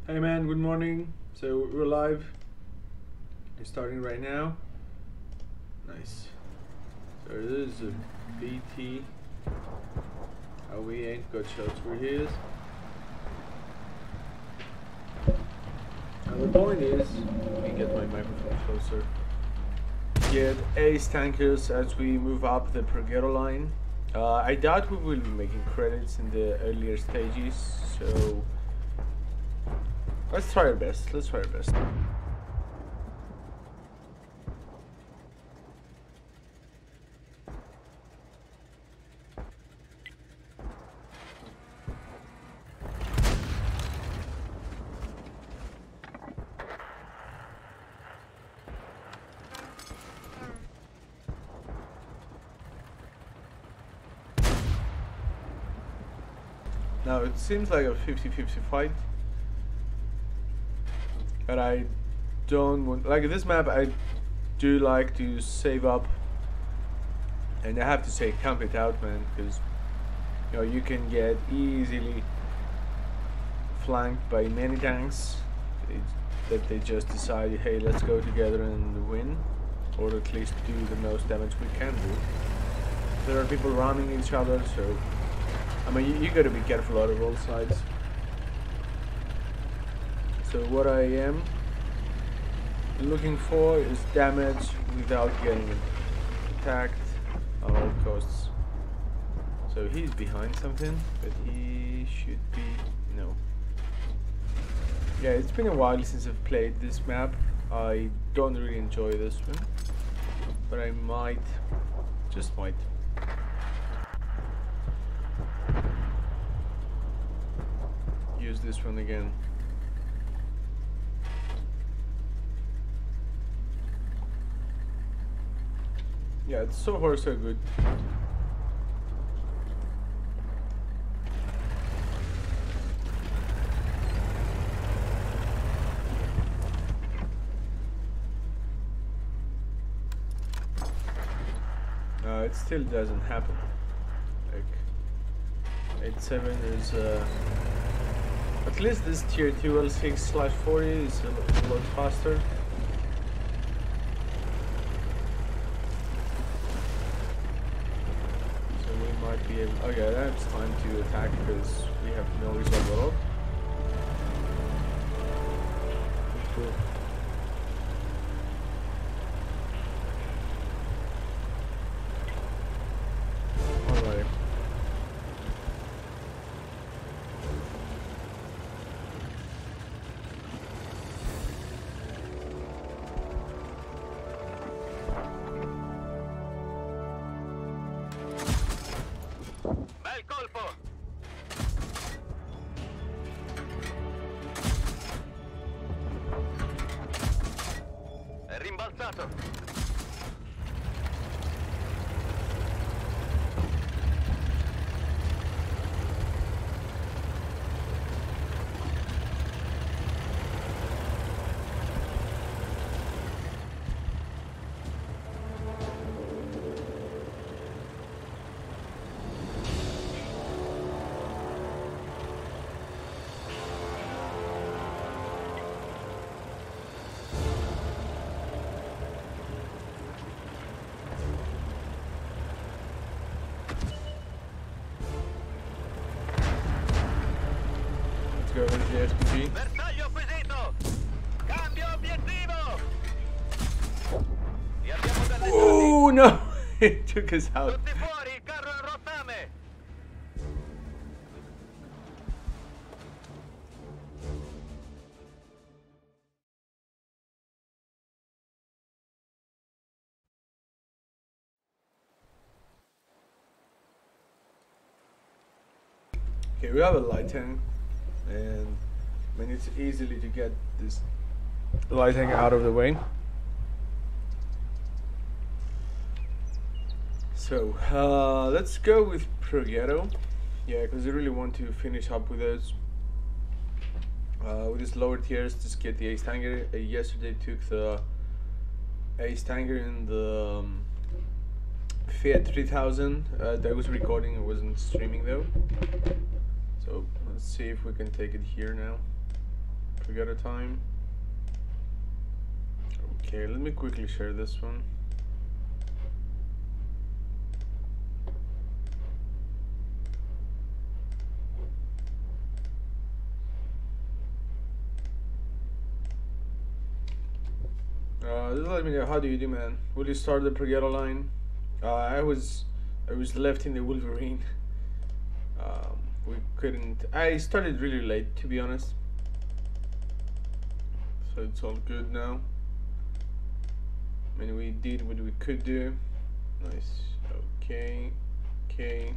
Hey man, good morning. So we're live. It's starting right now. Nice. So this is a BT. Oh, we ain't got shots for his. Now the point is, let me get my microphone closer. Get ace tankers as we move up the Proghetto line. I doubt we will be making credits in the earlier stages, so let's try our best. Let's try our best. Now it seems like a 50-50 fight, but I don't want, like this map I do like to save up, and I have to say camp it out, man, because you know you can get easily flanked by many tanks that they just decide, hey, let's go together and win, or at least do the most damage we can do. There are people running each other, so I mean, you gotta be careful out of all sides. So what I am looking for is damage without getting attacked at all costs. So he's behind something, but he should be, no. Yeah, it's been a while since I've played this map. I don't really enjoy this one, but I might, just might. Use this one again. Yeah, it's so far so good. It still doesn't happen. Like 8-7 is at least this tier 2 L6/40 is a lot faster. So we might be able, okay, that's time to attack because we have no resolve at all. Cool. Alright. Bel colpo! È rimbalzato! Go with the SPG. Bersaglio acquisito! Cambio obiettivo! Vi abbiamo danneggiati! Oh no! It took us out. Tutti fuori, il carro è a rottame! Okay, we have a light tank, and I mean it's easily to get this light tank out of the way. So let's go with Proghetto, yeah, because I really want to finish up with those. With these lower tiers, just get the ace tanker. Yesterday took the ace tanker in the Fiat 3000. That was recording, it wasn't streaming though. So let's see if we can take it here now. Together time. Okay, let me quickly share this one. Just let me know, how do you do, man? Will you start the Preghetto line? I was left in the Wolverine. We couldn't. I started really late, to be honest. So it's all good now. I mean, we did what we could do. Nice. Okay. Okay.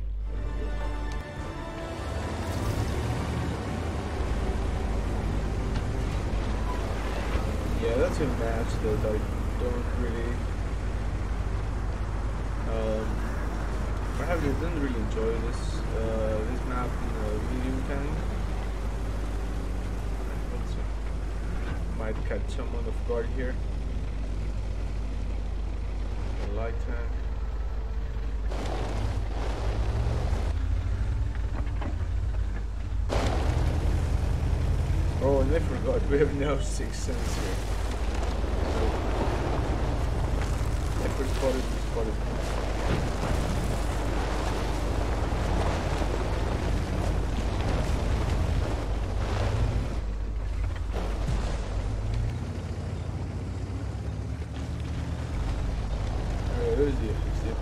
Yeah, that's a match that I don't really. I didn't really enjoy this map in medium tank. Might catch someone off guard here. A light tank. Oh, and I forgot, we have no sixth sense here. If we're spotted, we're spotted. Where is the FXD?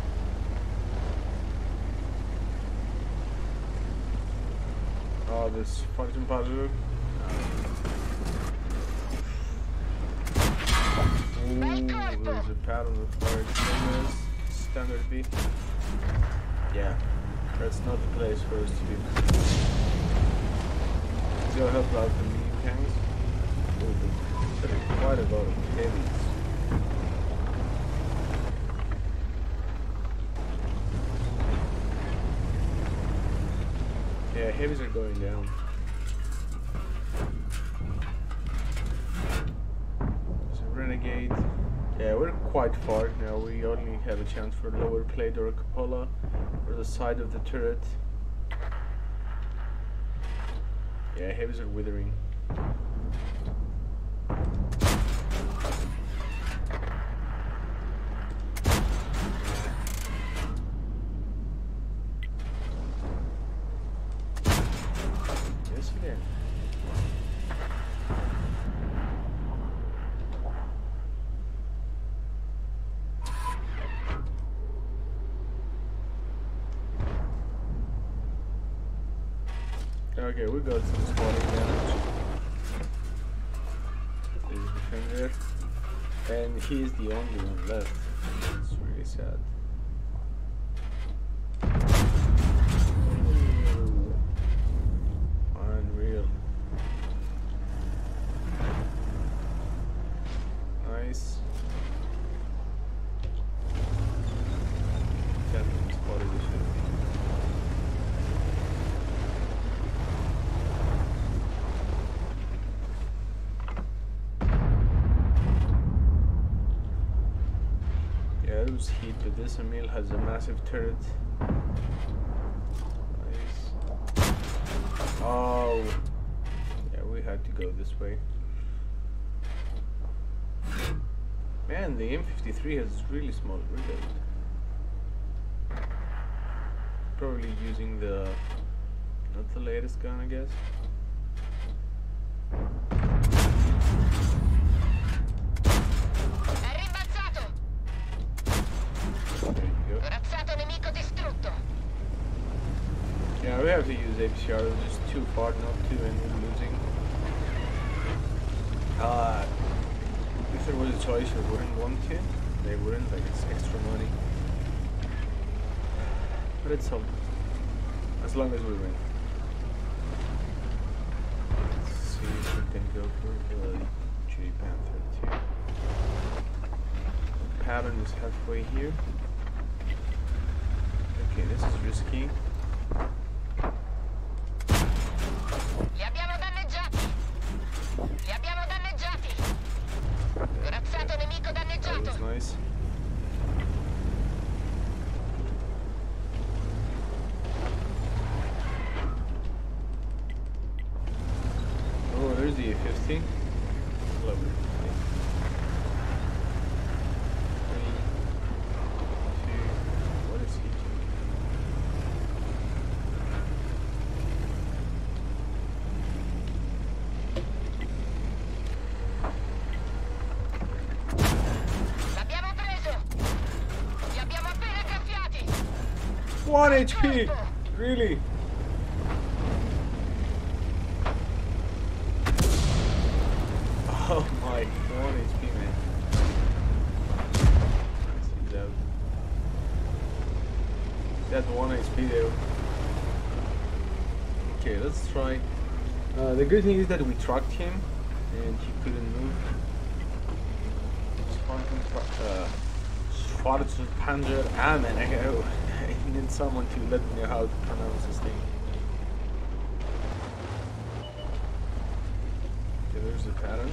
Oh, this function puzzle. There's a pattern of fire. Standard B. Yeah, that's not the place for us to be. Let's go help out the medium tanks. There is quite a lot of heavies. Yeah, heavies are going down. There's a renegade. Yeah, we're quite far now. We only have a chance for lower plate or a cupola or the side of the turret. Yeah, heavies are withering. Yes, again. Okay, we got some spotting damage. There's a defender. And he's the only one left. It's really sad. Unreal. Nice. Definitely spotted the shit. Heat, but this Emil has a massive turret. Nice. Oh, yeah, we had to go this way. Man, the M53 has really small reload. Probably using the not the latest gun, I guess. Yeah, we have to use APCR, it's just too far not to and we're losing. If there was a choice, I wouldn't want to. They wouldn't, like it's extra money. But it's all, as long as we win. Let's see if we can go for the J Panther 2. Pattern is halfway here. Okay, this is risky. Li abbiamo danneggiati! Li abbiamo danneggiati! Corazzato nemico danneggiato! That was nice. Oh, there's the 50? Level 50. 3, 2, what is he doing? L'abbiamo preso! Li abbiamo appena graffiati! 1 HP! Really? Oh my, 1 HP, man. He's out. That 1 HP there. Okay, let's try. The good thing is that we tracked him and he couldn't move. Schwarzpanzer. Ah man, I need someone to let me know how to pronounce this thing. Okay, there's the pattern.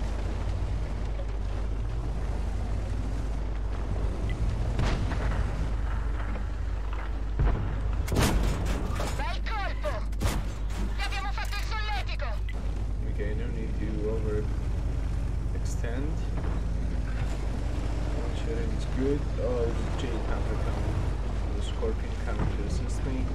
Bel colpo! Gli abbiamo fatto il solletico! Okay, no need to overextend. One shooting is good. Oh, there's a J Panther coming. The Scorpion coming to assist me.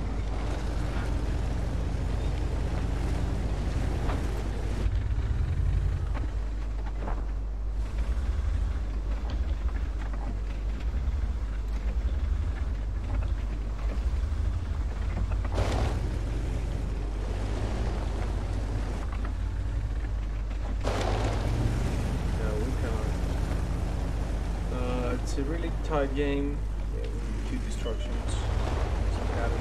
It's a really tight game. Yeah, we need 2 destructions. Some pattern.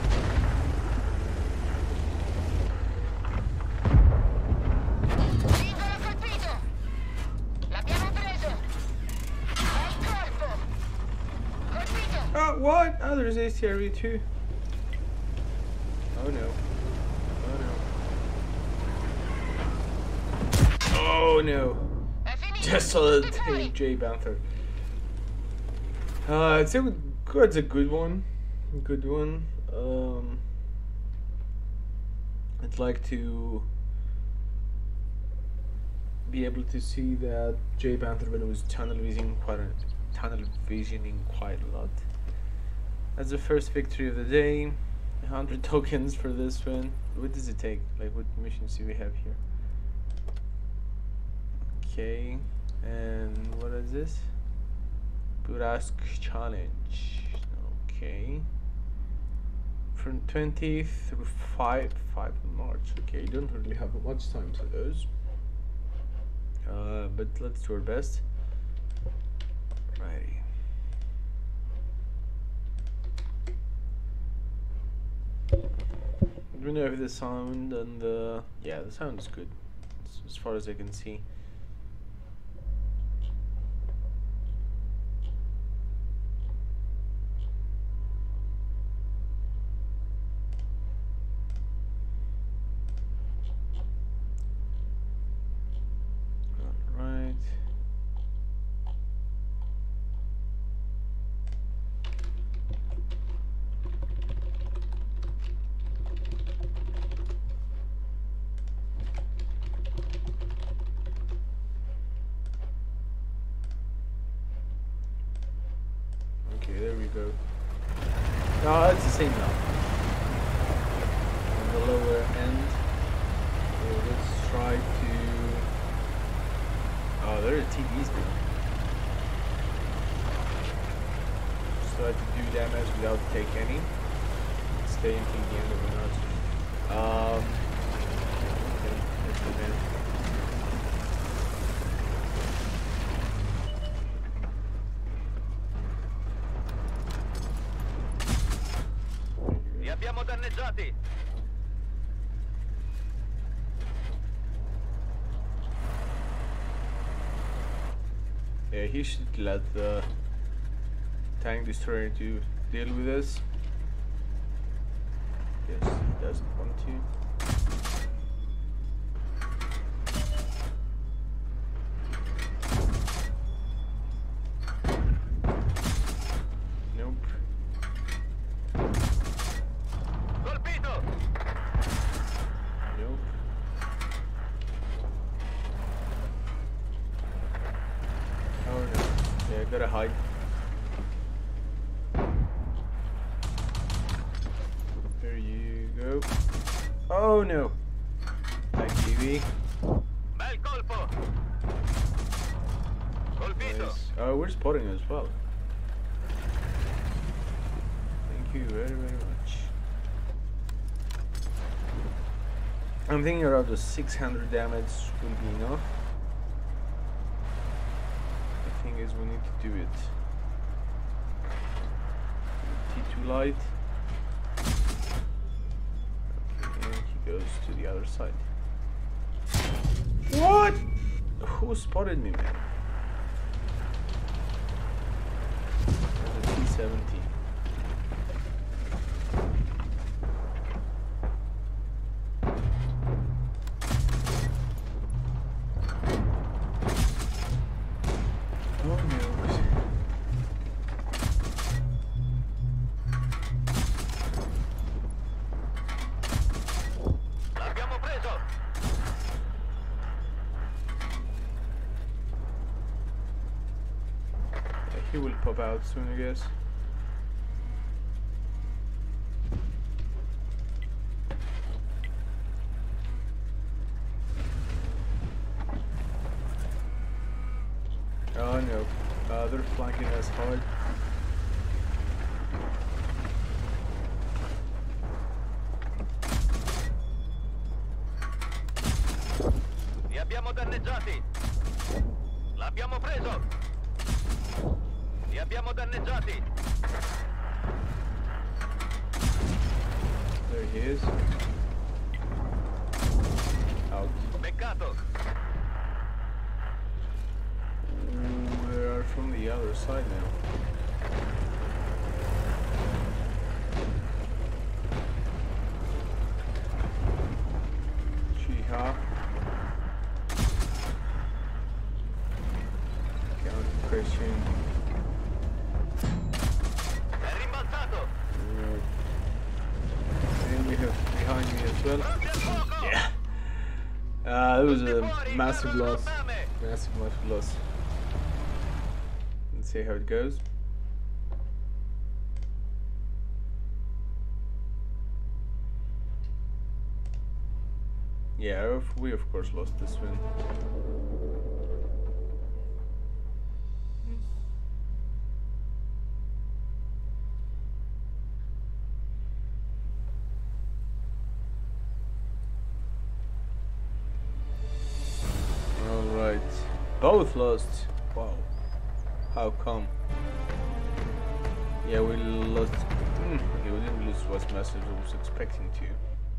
Singolo colpito! L'abbiamo preso! Bel colpo! Colpito! Oh, what? Oh, there's ACRV too. Oh no. Oh no. Oh no. È finito! Desolate Tutti fuori! J Panther. It's a good one. Good one. I'd like to be able to see that J Panther when it was tunnel visioning quite a lot. That's the first victory of the day. 100 tokens for this one. What does it take? Like, what missions do we have here? Okay, and what is this? Burask challenge. Okay. From 20th through 5 March. Okay, you don't really have much time for those. But let's do our best. Righty. I don't know if the sound and the sound is good as far as I can see. Okay, there we go. No, it's the same now. On the lower end. So let's try to... Oh, there are TVs now. Just try to do damage without take any. Stay until the end of the match. Okay, that's the man. Li abbiamo danneggiati! Yeah, he should let the tank destroyer to deal with this. Yes, he doesn't want to. Nope. Colpito! Nope. gotta hide. There you go. Oh no! Like TV. Bel colpo. Colpito. Nice. Oh, we're spotting as well. Thank you very, very much. I'm thinking around the 600 damage will be enough. The thing is, we need to do it. T2 light. Okay, and he goes to the other side. What? Who spotted me, man? There's a T-70. L'abbiamo preso. He will pop out soon, I guess. Oh no, they're flanking us hard. Li abbiamo danneggiati. L'abbiamo preso. Li abbiamo danneggiati. There he is. Out. Peccato. They are from the other side now. Chiha. Count Christian. È rimbalzato. And we have behind me as well. Pronti al fuoco. Yeah. It was Tutti a fuori, massive carro loss. rottame. Massive loss. Let's see how it goes. Yeah, we of course lost this one. Alright. Both lost. Wow. How come? Yeah, we lost. Okay, we didn't lose as much as I was expecting to.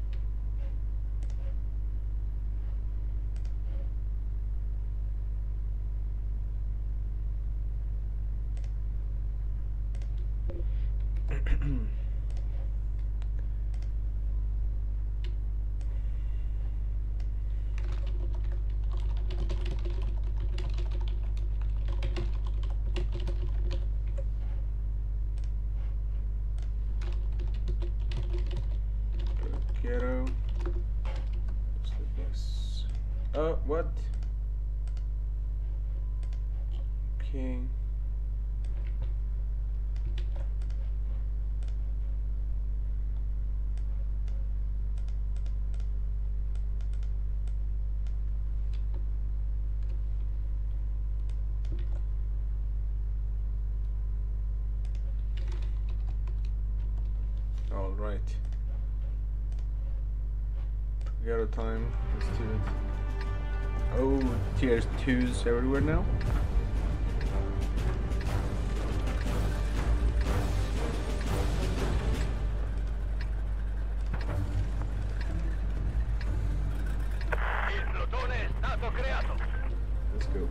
Ghetto. Looks like this. Oh, what? Okay. All right. Ghetto time. Let's do it. Oh, tier 2s everywhere now. Il plotone è stato creato. Let's go.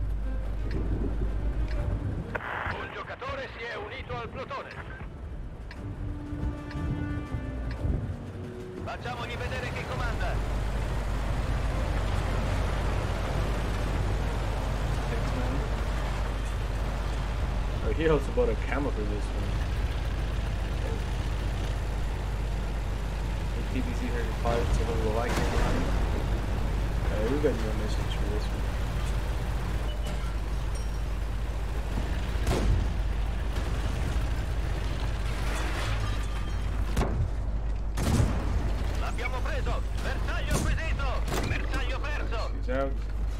Un giocatore si è unito al plotone. Facciamogli vedere chi comanda. Thanks, man. Oh, he also bought a camera for this one. The TBC 35, it's a little like it. We got no message for this one. He's out.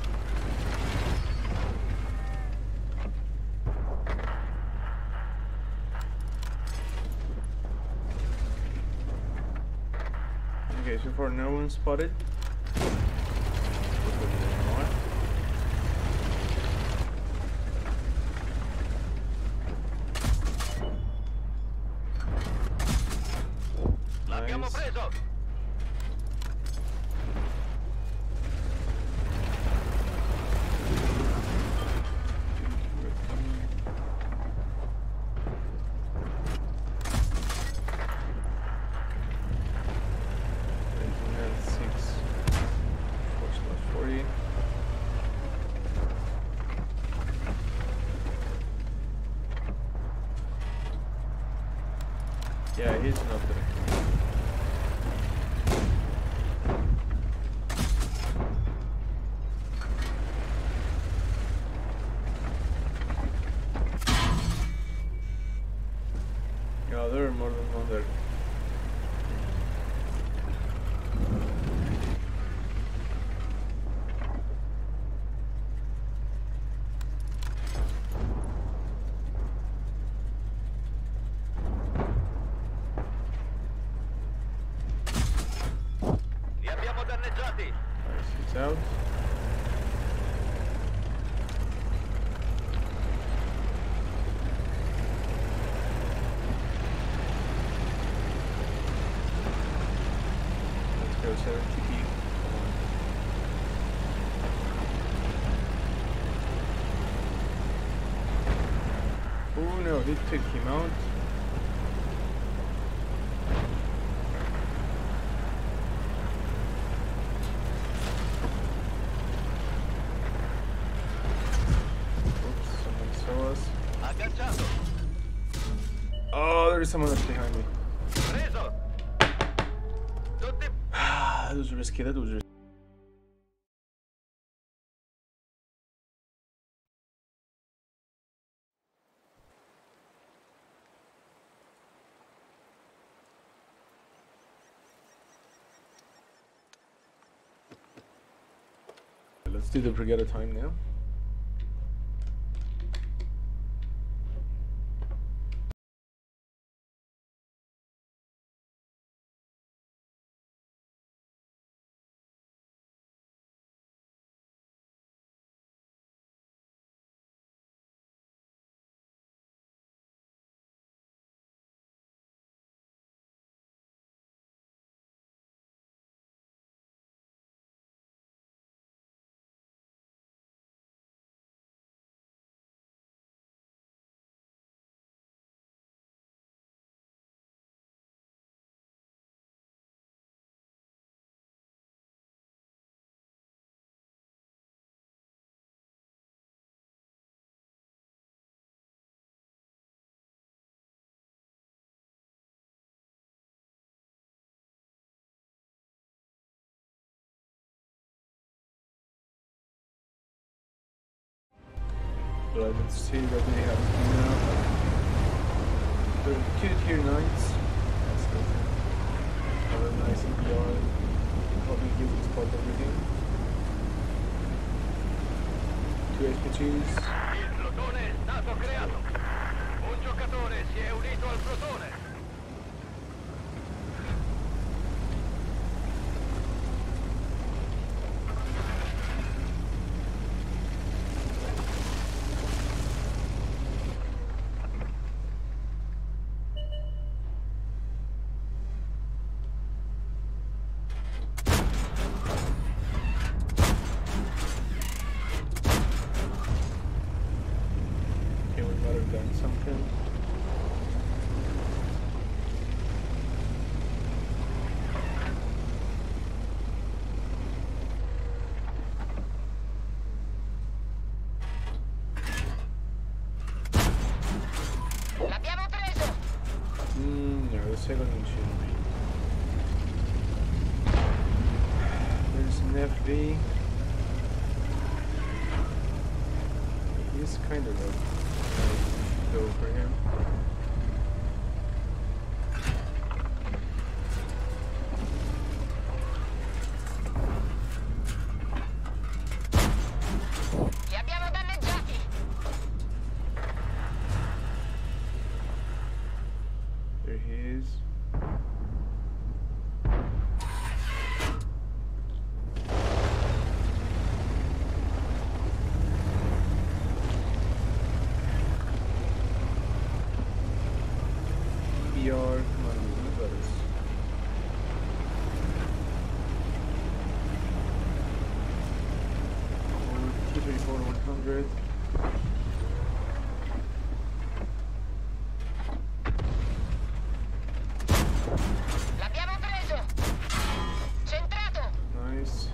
Okay, so far no one spotted. L'abbiamo Nice. preso! Yeah, he's not gonna kill me. Yeah, there are more than one there. Li abbiamo danneggiati! Nice, he's out. Let's go 70 key. Come on. Oh no, he took him out. Oops, someone saw us. Agganciato! Oh, there's someone that's behind me. Preso! Tutti... That was risky, that was risky. Let's do the Brigada time now. But let's see what they have now. There are 2 tier 9s. That's good. Have a nice EPR. Probably give it spot everything. 2 SPGs. Il plotone è stato creato! Un giocatore si è unito al plotone! Okay, we might have done something. L'abbiamo preso! No, the second one shouldn't be. There's an FV. He's kind of low. Go for him. 600. L'abbiamo preso! Centrato! Nice.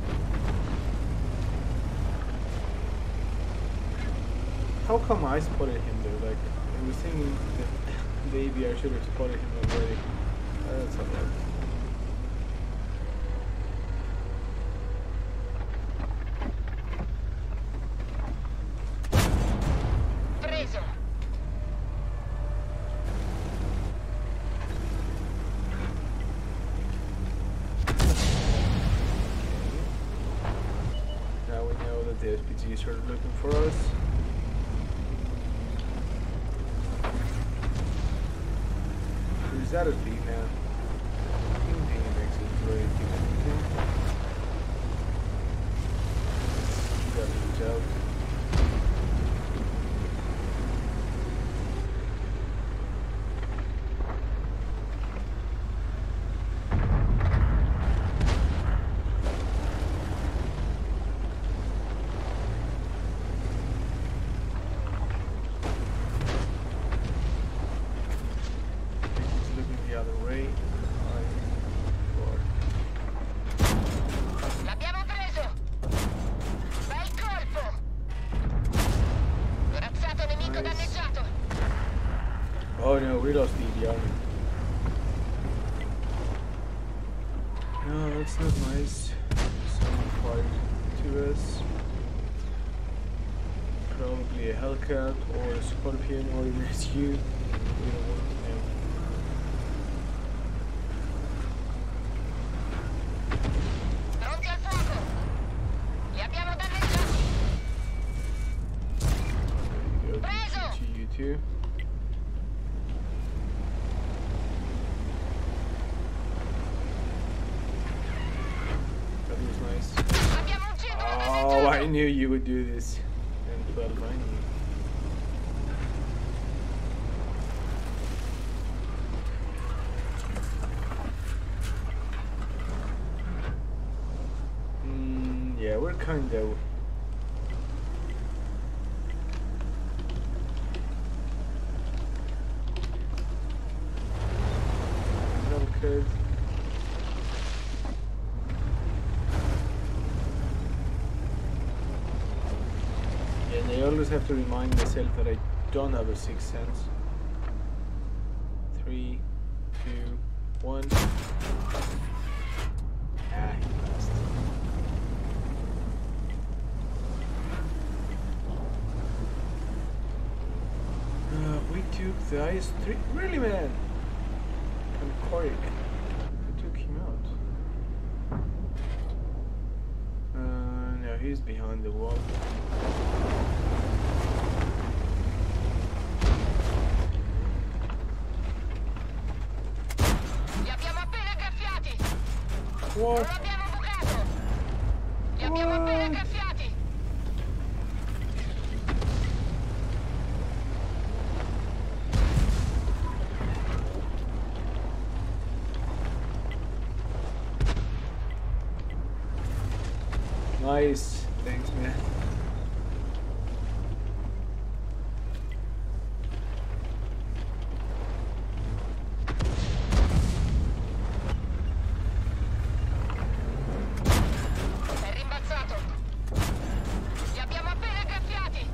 How come I spotted him though? Like, I was thinking that maybe I should have spotted him already. That's alright. Preso! Now we know that the SPGs are looking for us. Who's that a B now? Makes it very difficult. Got reach out. L'abbiamo preso! Bel colpo! Corazzato nemico Nice. danneggiato! Oh no, we lost the army. No, that's not nice. Someone fired to us. Probably a Hellcat or a Scorpion or a rescue. We don't want to know. Pronti al fuoco! Li abbiamo danneggiati! There you go, Preso! to you too. That was nice. Abbiamo un centro Oh, I danneggiato! knew you would do this. And 12, I knew. Yeah, we're kind of. Okay. Yeah, and I always have to remind myself that I don't have a sixth sense. 3, 2, 1. Ah, he passed. We took the IS-3. Really, man? And Korik. We took him out. No, he's behind the wall. Li abbiamo appena graffiati! What? Non l'abbiamo bucato! Li abbiamo appena graffiati! Nice. Thanks, man. È rimbalzato! Li abbiamo appena graffiati!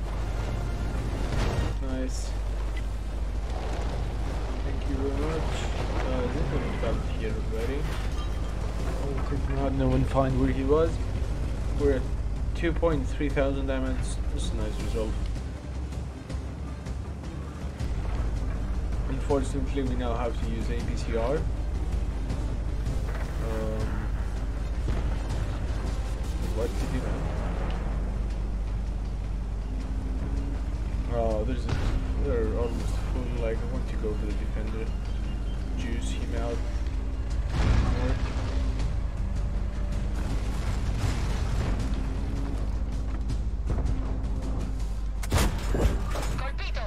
Nice. Thank you very much. This one got here already. Oh, did not no one find where he was. We're at 2.3 thousand damage. This is a nice result. Unfortunately, we now have to use APCR. What did you know? Oh, they're almost full. Like, I want to go for the defender, juice him out more. Colpito!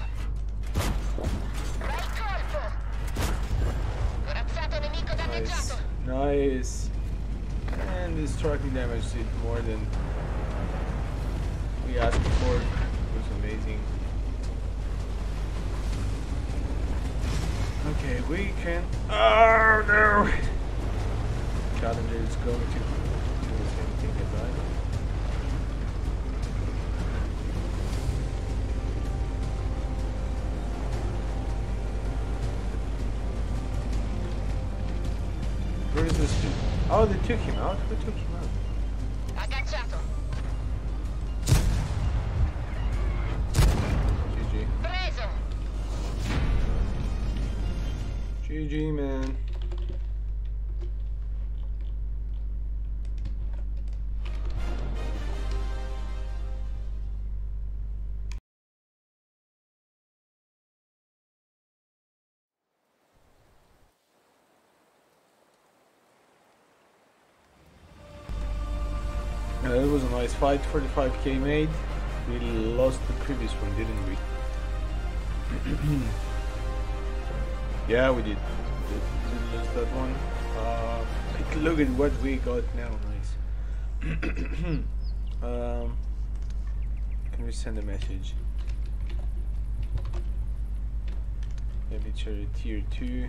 Bel colpo! Corazzato nemico danneggiato! Nice. And this striking damage did more than we asked for. It was amazing. Okay, we can. Oh no! Challenger is going to do the same thing as I. Where is this dude? Oh, they took him out? Who took him out? Agganciato. GG. Preso. GG, man. It was a nice fight, 45k made. We lost the previous one, didn't we? Yeah, we did. We did lose that one. Look at what we got now, nice. Can we send a message? Military tier 2.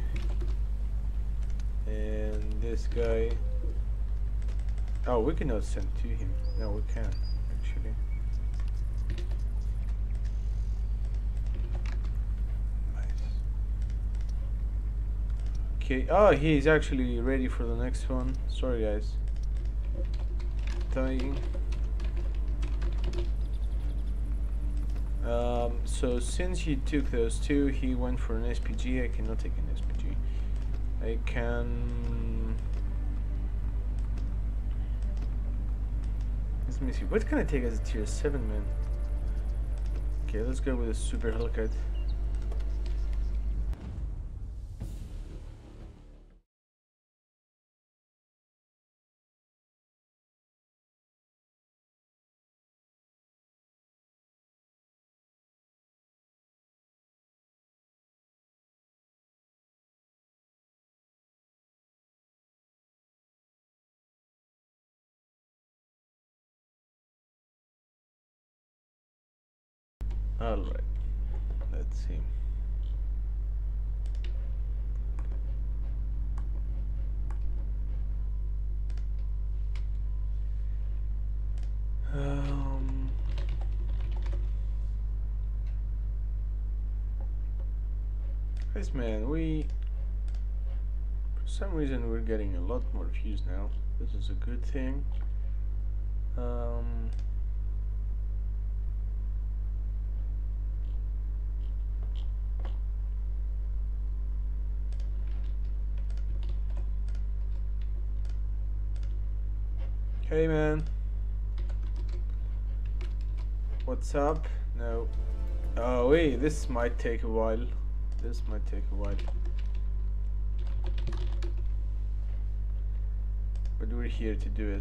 And this guy. Oh, we cannot send to him. No, we can, actually. Nice. Okay. Oh, he's actually ready for the next one. Sorry, guys. Dying. So since he took those two, he went for an SPG. I cannot take an SPG. I can. Let me see. What can I take as a tier 7, man? Okay, let's go with a super Hellcat. Alright, let's see. Guys, man, for some reason we're getting a lot more views now. This is a good thing. Hey, man. What's up? No. Oh wait, this might take a while. This might take a while. But we're here to do it.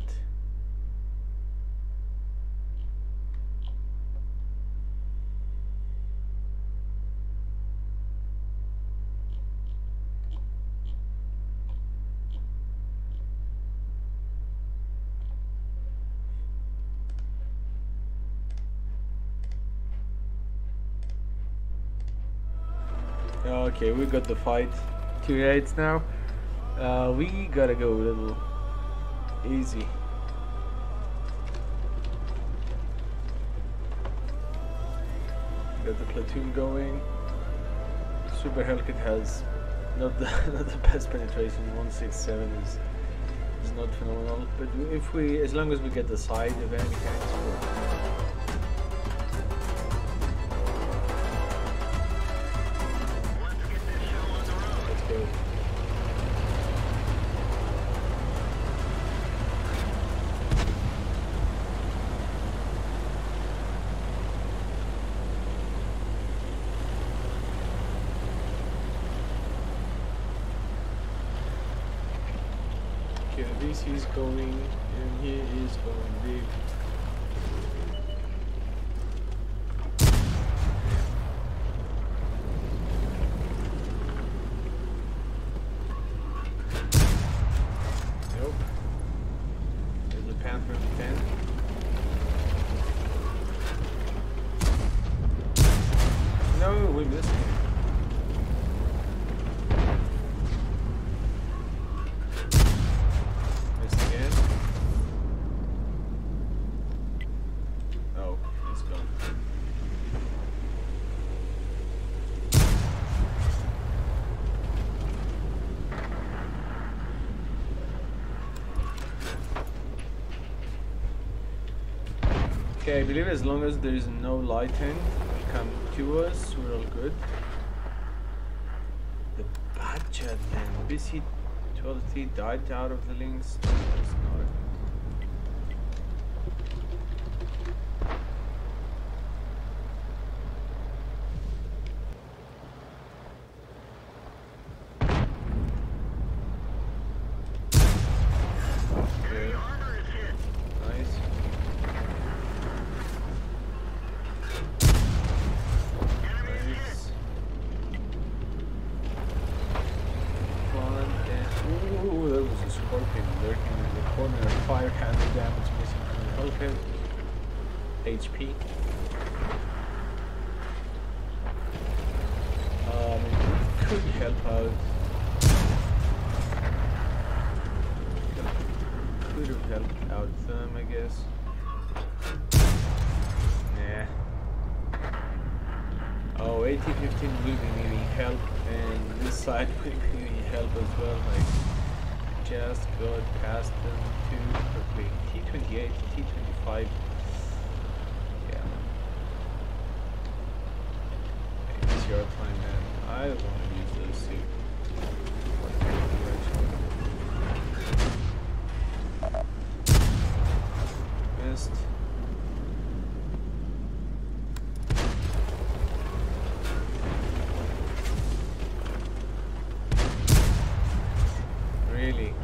Okay, we got the fight. 2-8 now. We gotta go a little easy. Got the platoon going. Super Hellcat has not the not the best penetration. 167 is not phenomenal. But if we, as long as we get the side of any kind, it's good. He's going, and he is going big. Nope. There's a Panther 10. Okay, I believe as long as there is no light tank come to us, we're all good. The budget man, BC-12T died out of the links. No, it's not. HP. It could help out. Could have helped out them, I guess. Nah. Oh, AT-15 will be needing help, and this side will be needing help as well. Like, just got past them too quickly. T-28, T-25. Your time, man. I want to use those two. Missed. Really?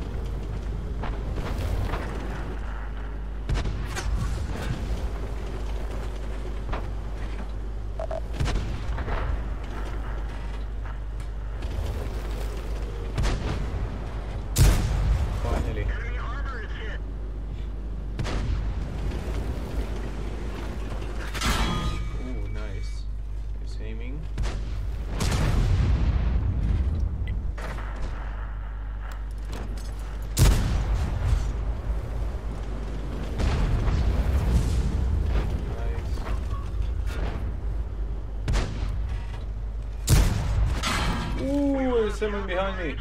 Someone behind me.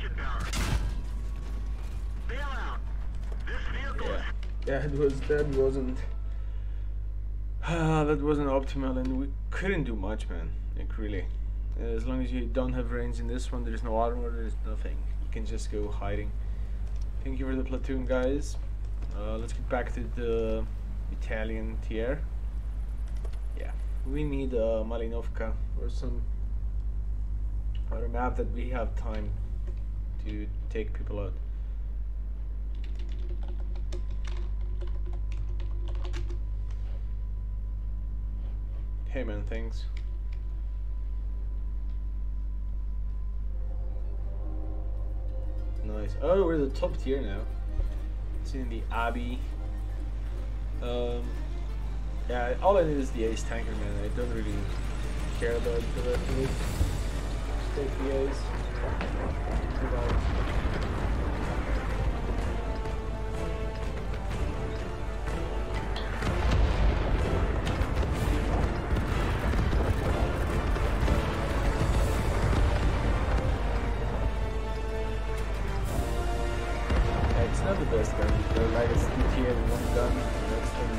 Yeah, that wasn't optimal, and we couldn't do much, man. Like, really. As long as you don't have range in this one, there's no armor, there's nothing. You can just go hiding. Thank you for the platoon, guys. Let's get back to the Italian tier. Yeah, we need Malinovka or some other map that we have time to take people out. Hey man, thanks. Nice. Oh, we're the top tier now. It's in the Abbey. Yeah, all I need is the Ace Tanker, man. I don't really care about the rest of it. Take the Ace. It's not the best gun. Like it's DTA in one gun. The next one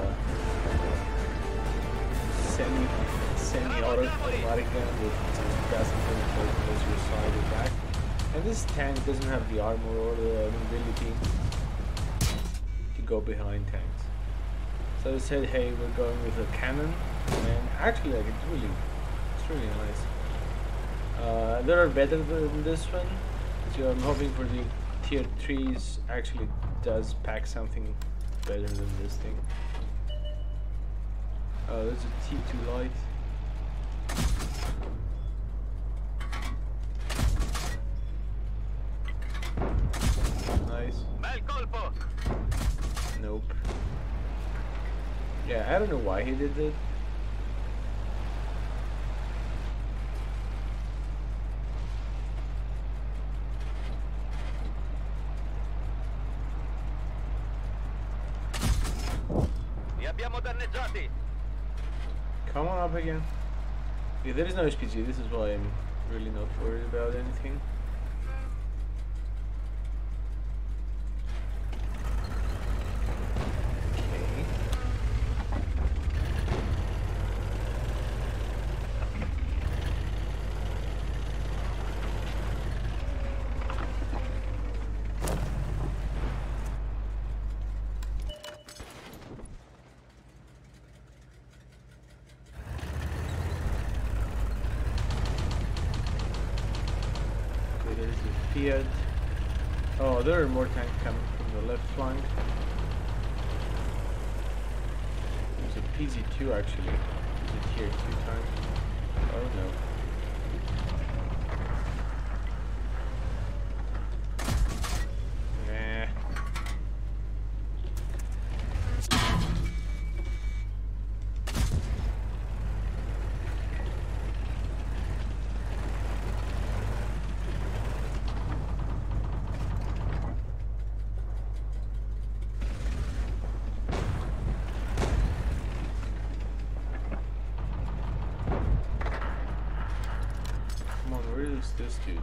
is a semi-automatic gun with gas and your side or back. And this tank doesn't have the armor or the ability to go behind tanks. So I said, hey, we're going with a cannon, and actually, like, it's really nice. There are better than this one, so I'm hoping for the tier 3s actually does pack something better than this thing. Oh, there's a T2 light. Nice. Nope. Yeah, I don't know why he did that. Come on up again. Yeah, there is no HPG, this is why I'm really not worried about anything. Okay. Fiat. Oh, there are more tanks coming from the left flank. There's a PZ2 actually. Is it tier 2 tank? Oh no. Who's this dude?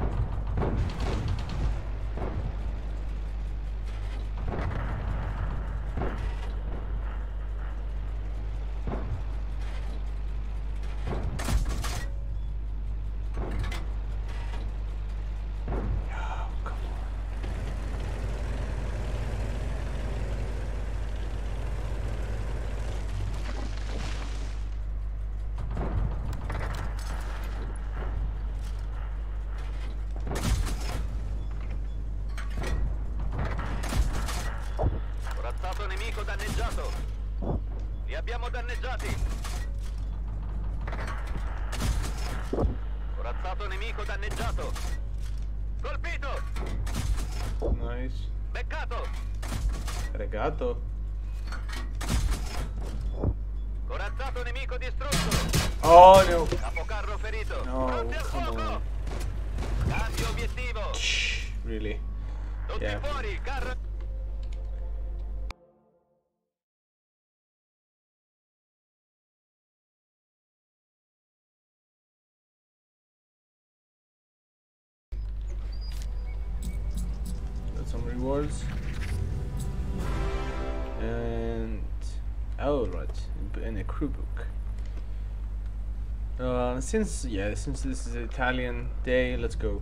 Nemico danneggiato. Li abbiamo danneggiati. Corazzato nemico danneggiato. Colpito. Nice. Beccato. Regato. Corazzato nemico distrutto. Oh no. Capocarro ferito. No, Pronti al come fuoco. on. Cambio obiettivo. Really? Tutti Yeah. fuori, carro. Got some rewards. And oh right, in a crew book. Since this is an Italian day, let's go.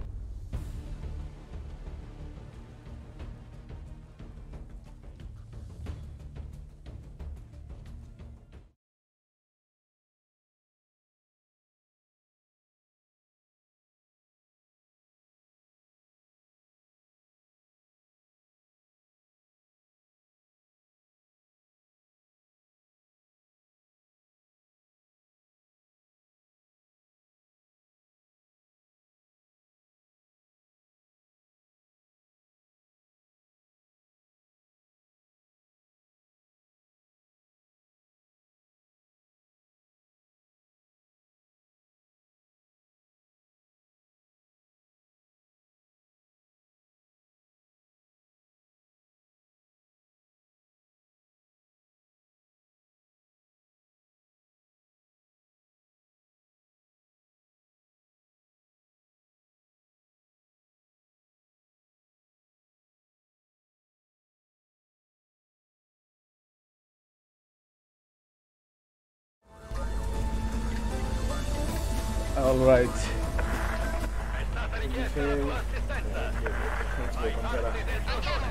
All right. È stata richiesta la tua assistenza. Fai parte del plotone.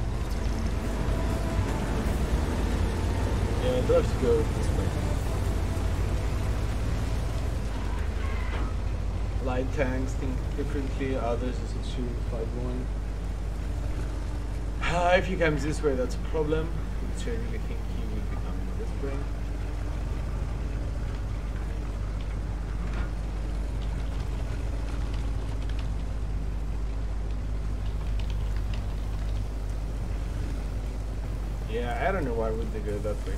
Yeah, let's go this way. Light tanks think differently, others is a 251. If he comes this way, that's a problem, which I really think he will be coming this way. Yeah, I don't know why would they go that way.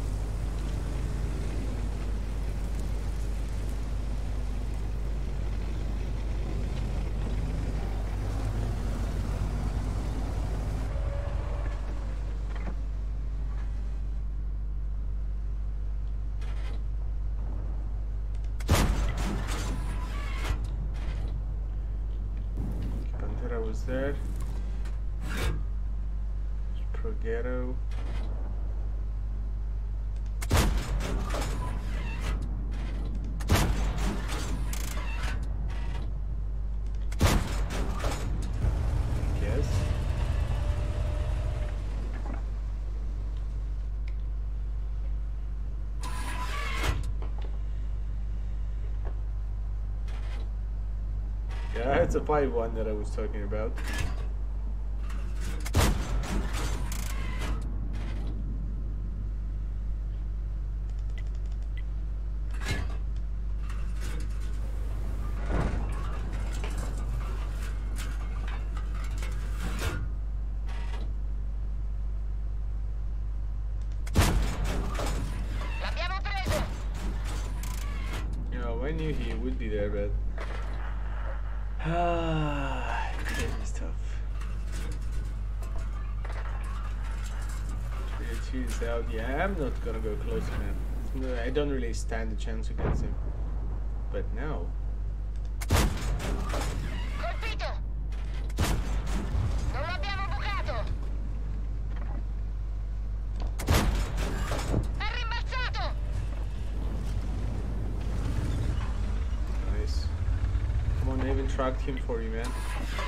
Pantera was there. Proghetto. It's a 5-1 that I was talking about. L'abbiamo preso! You know, I knew he would be there, but crazy stuff. 3-2 is out. Yeah, I'm not gonna go close, man. No, I don't really stand a chance against him. But now, Colpito! Non l'abbiamo bucato! È rimbalzato! nice. Come on, I even tracked him for you, man.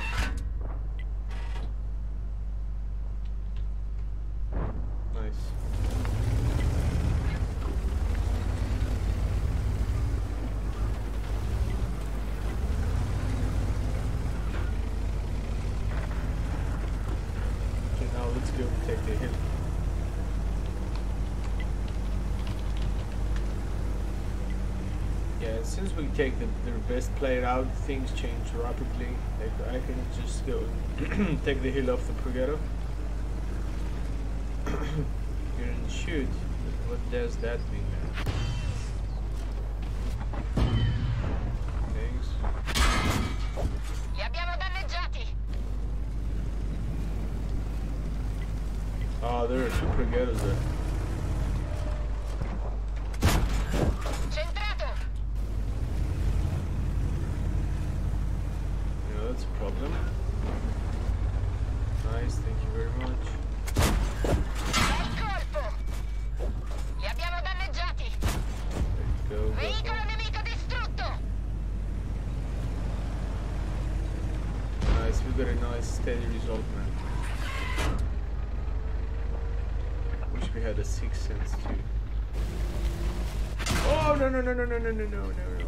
Nice. Okay, now let's go take the hill. Yeah, since we take their best player out, things change rapidly. Like, I can just go take the hill off the Purgato. You didn't shoot. What does that mean, man? Thanks. Li abbiamo danneggiati! Oh, there are 2 Purgatos there. Centrato! Yeah, that's a problem. Nice, thank you very much. Bel colpo! Li abbiamo danneggiati! There you go. Veicolo nemico distrutto! Nice, we got a nice steady result, man. Wish we had a 6th sense too. Oh no no no no no no no no no no.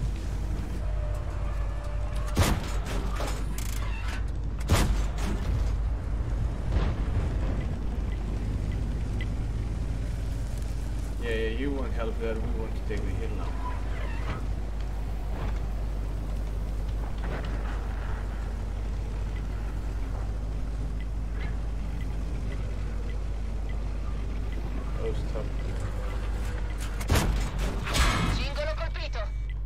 Yeah, you won't help that. We want to take the hill now. Oh, stop. Singolo colpito!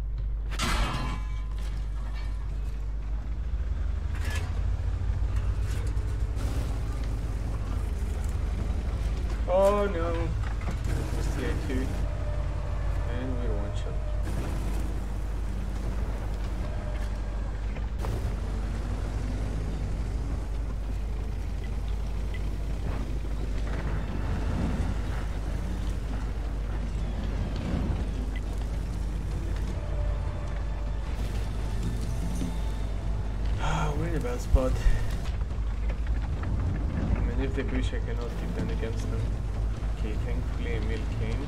Oh no. Missed the A2. And we're one shot. We're in a bad spot. I mean, if they push, I cannot defend against them. Okay, thankfully Emil came.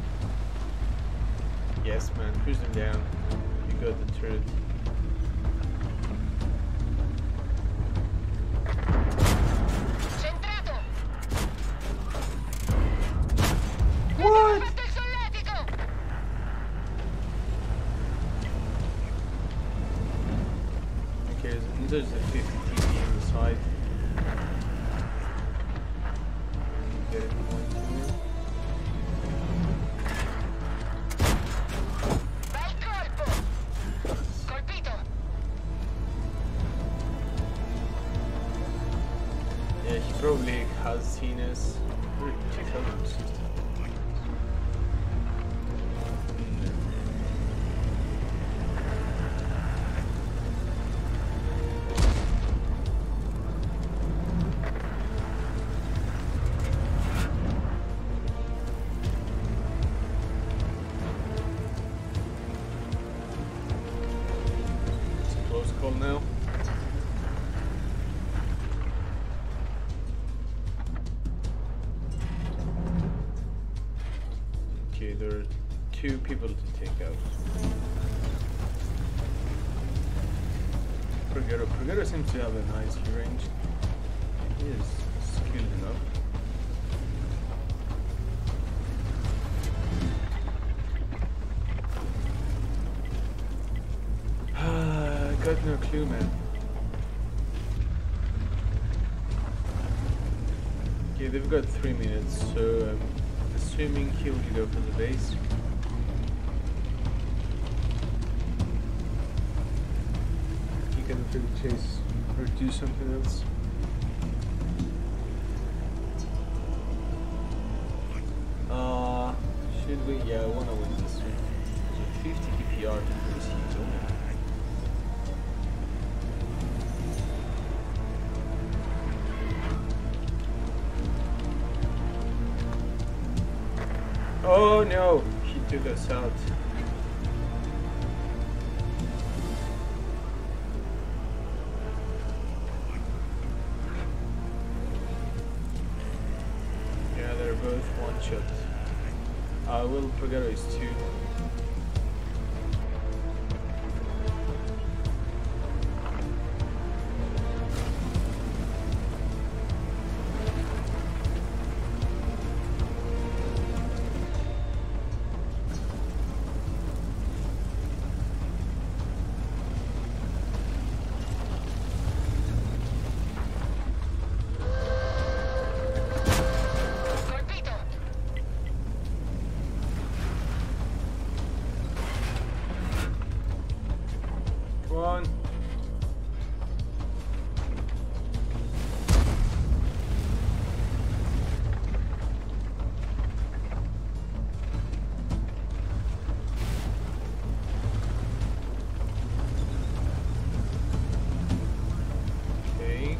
Yes, man, push them down. You got the turret. Centrato! What? Fatto il solletico! Okay, there's a 50 TP on the side. Get it going to me. Bel colpo! Colpito! Yeah, he probably has seen us. We're 2016. It's a close call now. Okay, there are 2 people to take out. Purgero seems to have a nice range. He is skilled enough. Got no clue, man. Okay, they've got 3 minutes, so I'm assuming he will go for the base. He can really chase or do something else. Should we? Yeah, I wanna win this one. So 50 DPR to face heat only. Oh no, he took us out. Yeah, they're both one shot. Will Purgero is 2. Come on. Okay.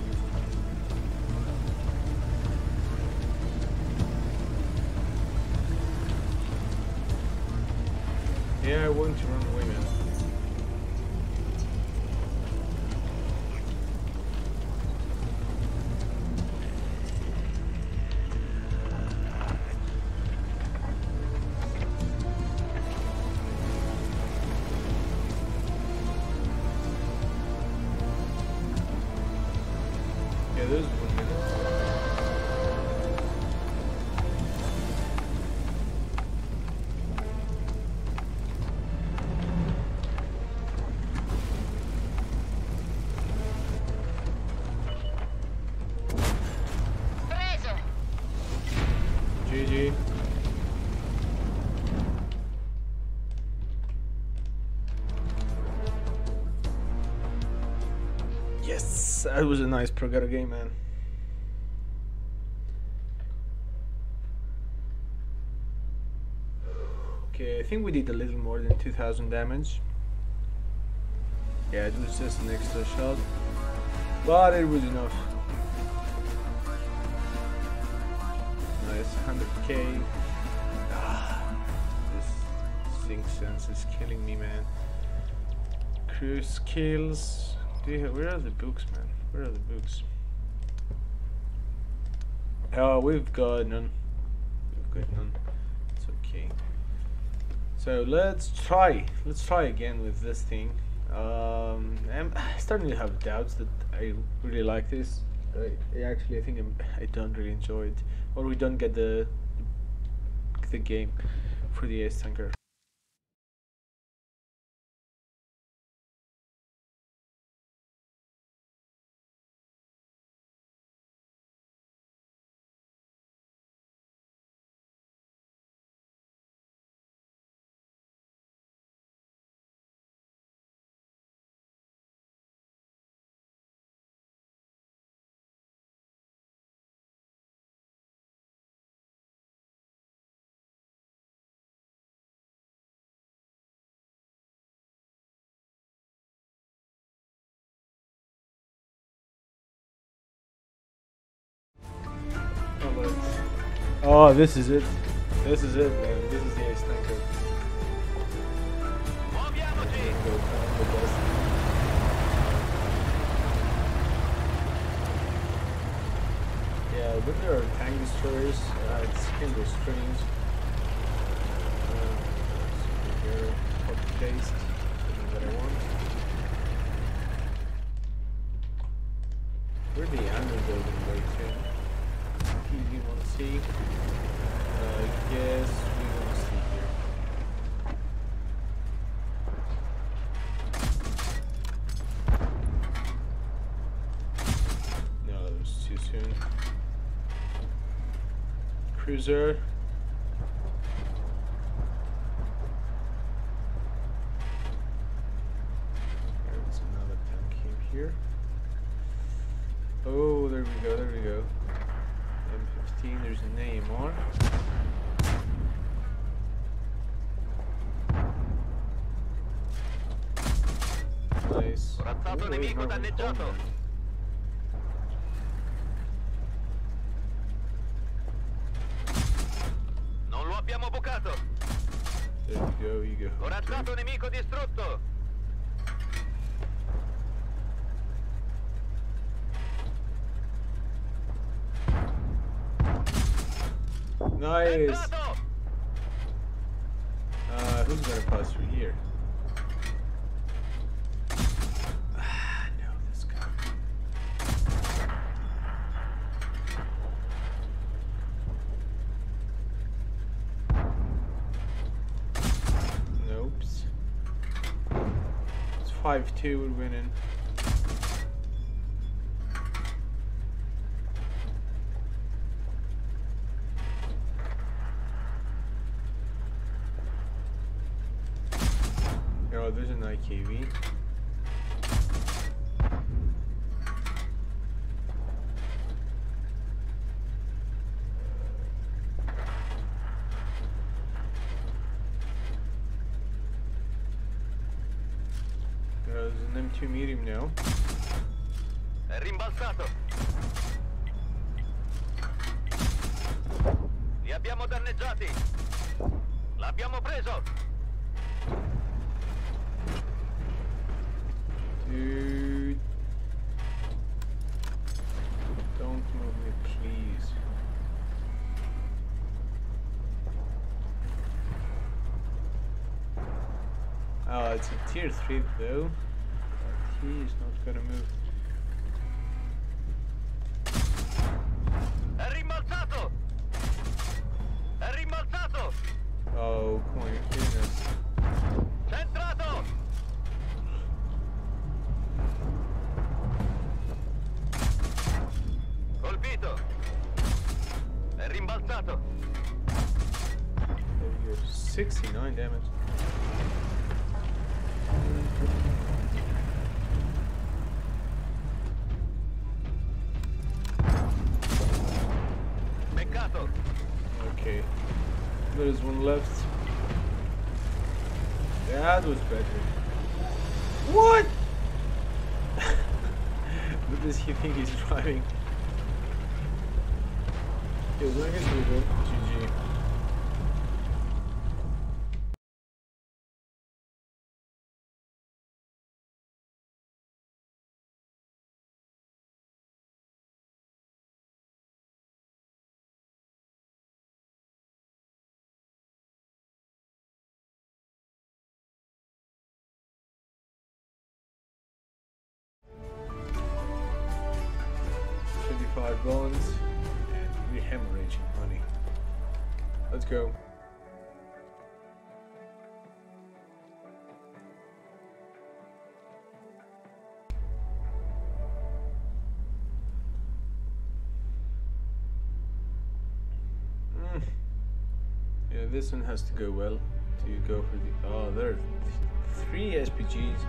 Yeah, I want to run away, man. Yeah, there's 1 minute. Preso. GG. Yes, that was a nice Purgero game, man. Okay, I think we did a little more than 2000 damage. Yeah, it was just an extra shot, but it was enough. Nice, 100k. This Sync Sense is killing me, man. Crew skills. Where are the books, man? Where are the books? Oh, we've got none. We've got none. It's okay. So let's try. Let's try again with this thing. I'm starting to have doubts that I really like this. I think I don't really enjoy it, or we don't get the game for the Ace Tanker. Oh, this is it. This is it, man. This is the Ace Tanker. Yeah, when there are tank destroyers, it's kind of strange. Here, copy paste, something that I want. cruiser. There's another tank here. Oh, there we go, there we go. M15, there's an AMR. Nice. Corazzato Oh, nemico wait, no, danneggiato. Non lo abbiamo bucato. There you go. Corazzato nemico distrutto. Nice. Entrato. Who's gonna pass through here? Ah, no, this guy. Nope. It's 5-2, we're winning. Oh, there's an IKV. There's an M2 medium now. È rimbalzato. Li abbiamo danneggiati. L'abbiamo preso. Dude. Don't move me, please. Oh, it's a tier 3 though. He is not gonna move. È rimbalzato. È rimbalzato. Oh, come on, you're kidding us. Centrato. Colpito. È rimbalzato. There you go. 69 damage. Peccato. Okay. There's one left. That was better. What? What does he think he's driving? As long as we win, GG. Bonds, and we're hemorrhaging money. Let's go. Yeah, this one has to go well to go for the. Oh, there are 3 SPGs.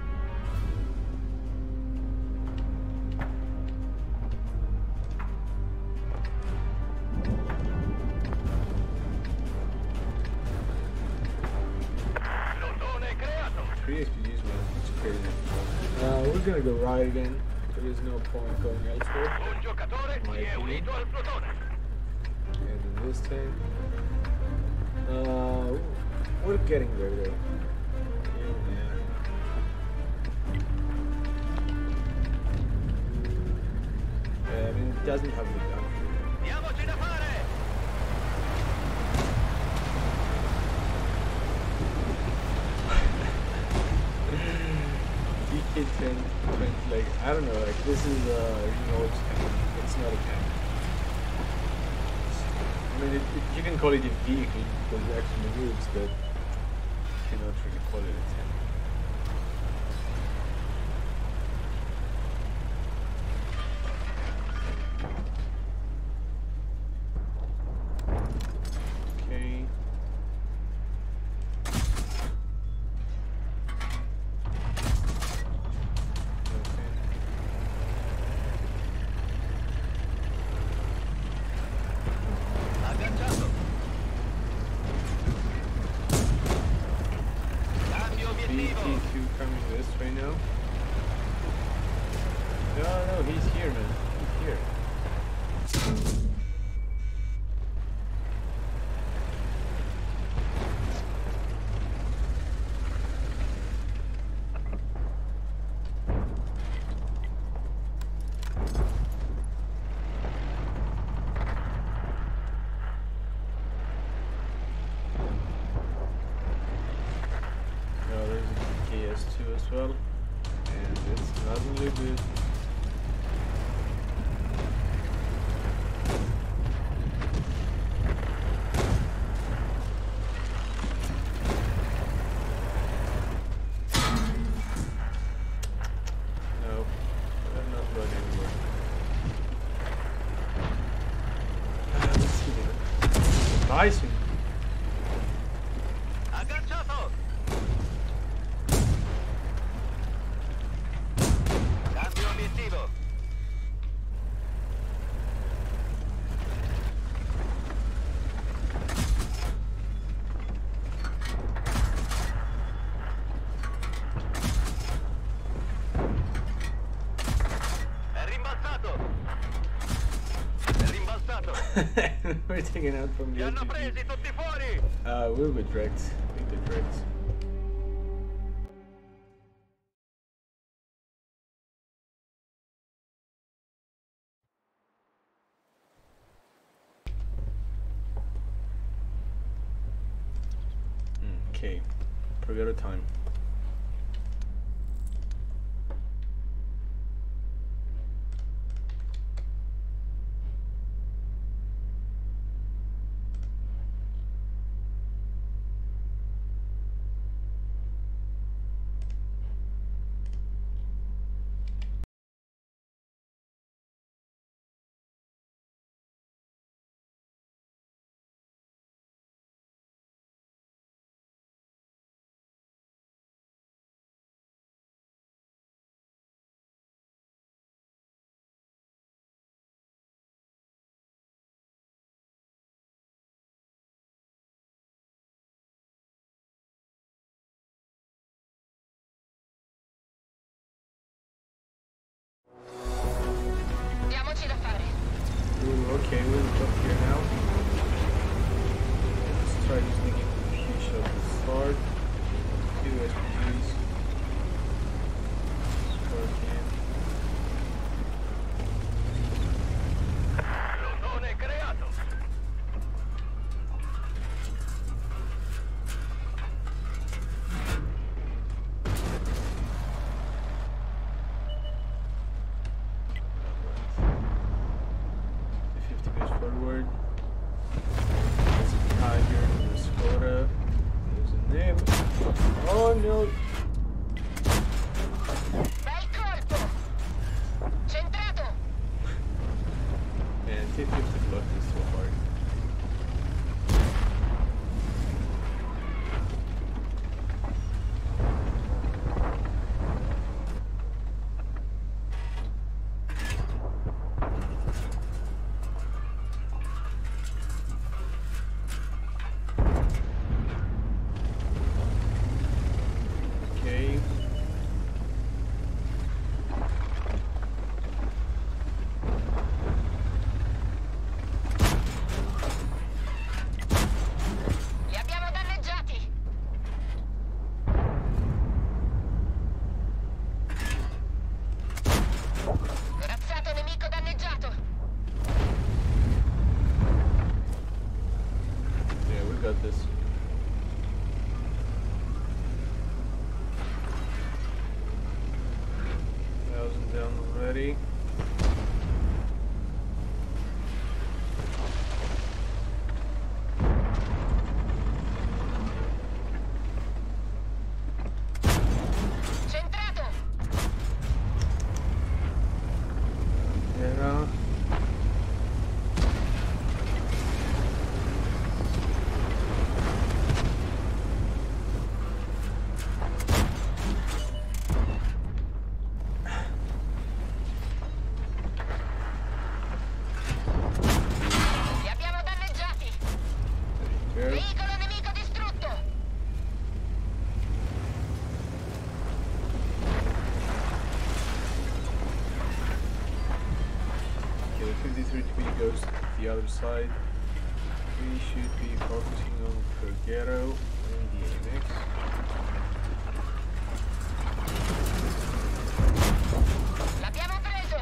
We're gonna go right again. There is no point going elsewhere. Un giocatore si è unito al plotone. And then this tank. We're getting there though. Yeah. I mean, it doesn't have the gun. Diamoci da fare. DK10, like, I don't know, like, this is, it's tank. It's not a tank. I mean, you can call it a vehicle because it actually moves, but you cannot really call it a tank. coming this way now. No, he's here, man. He's here. As well, and it's not really good. No, I'm not going anywhere. Let's see here. Bison. Agganciato! Cambio obiettivo! È rimbalzato! È rimbalzato! We're taken out from Li the hanno LGG. presi tutti fuori! We'll get wrecked. We'll get wrecked. Okay, forget the time. Diamoci da fare. Ooh, okay, we'll jump here now. Let's try using a huge shot to start. 2 SPGs. Start again. Plotone creato! The 50 goes forward. There's a tiger, there's a Skoda, there's a nib. Oh no! Bel colpo! Centrato! Man, T50 blocked this so hard. Okay. Li abbiamo danneggiati! Corazzato nemico danneggiato! Yeah, we got this. Thousand down already. Centrato! Yeah. the other side. We should be focusing on Purgero and the AMX. L'abbiamo preso!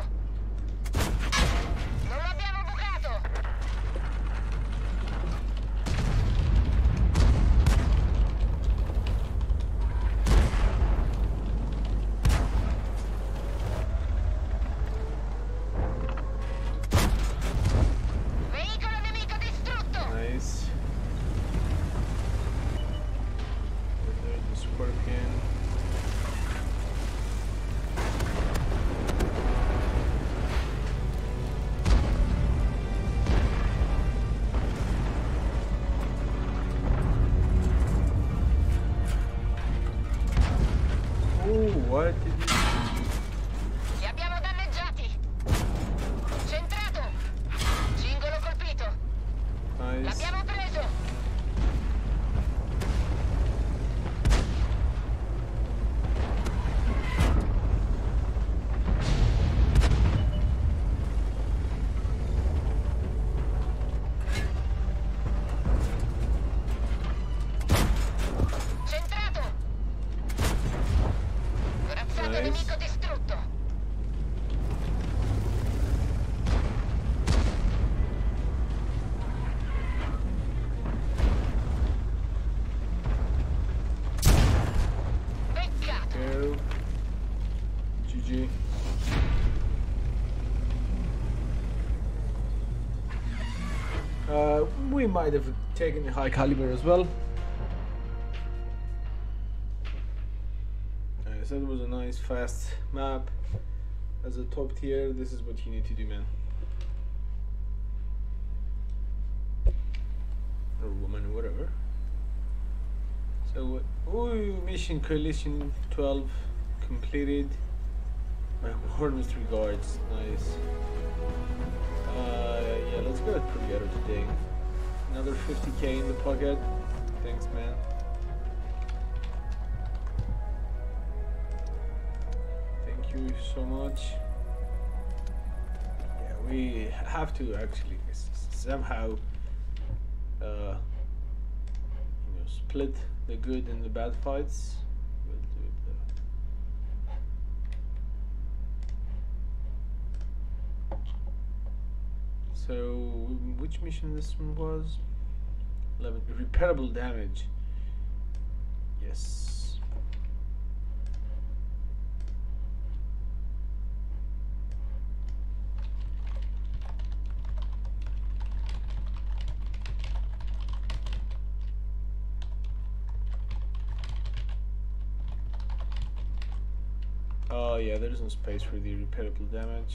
Non l'abbiamo bucato! Veicolo nemico distrutto! Nice. And there's the Scorpion. Oh, what did you... Li abbiamo danneggiati! Centrato! Cingolo colpito! Nice. L'abbiamo preso! Centrato! Corazzato Nice. nemico distrutto! Peccato! Go. GG. We might have taken the high caliber as well. So it was a nice fast map. As a top tier, this is what you need to do, man. Or woman, whatever. So, mission coalition 12 completed. My warmest regards. Nice. Yeah, let's go at Purgero today. Another 50k in the pocket. Thanks, man. Thank you so much. Yeah, we have to actually somehow split the good and the bad fights. We'll do it So, which mission this one was? 11. Repairable damage. Yes. Oh yeah, there's no space for the repairable damage.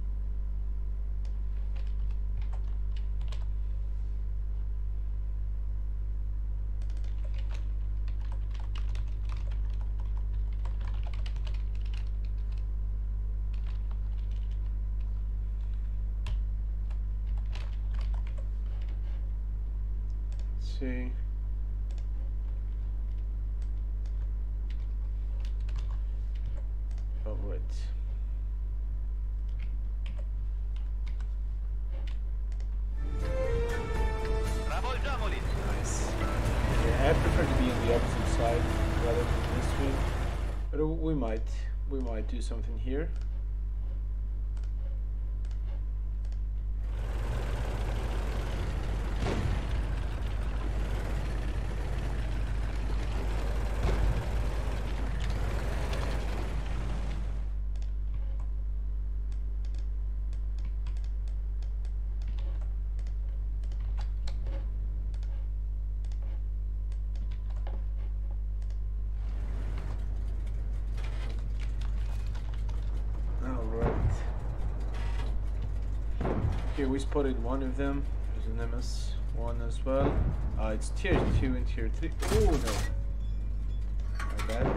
Let's see. Alright. Travolgiamoli! Nice. Yeah, I prefer to be on the opposite side rather than this way. But we might do something here. Okay, we spotted one of them. There's an MS1 as well. It's tier 2 and tier 3. Oh no. My bad.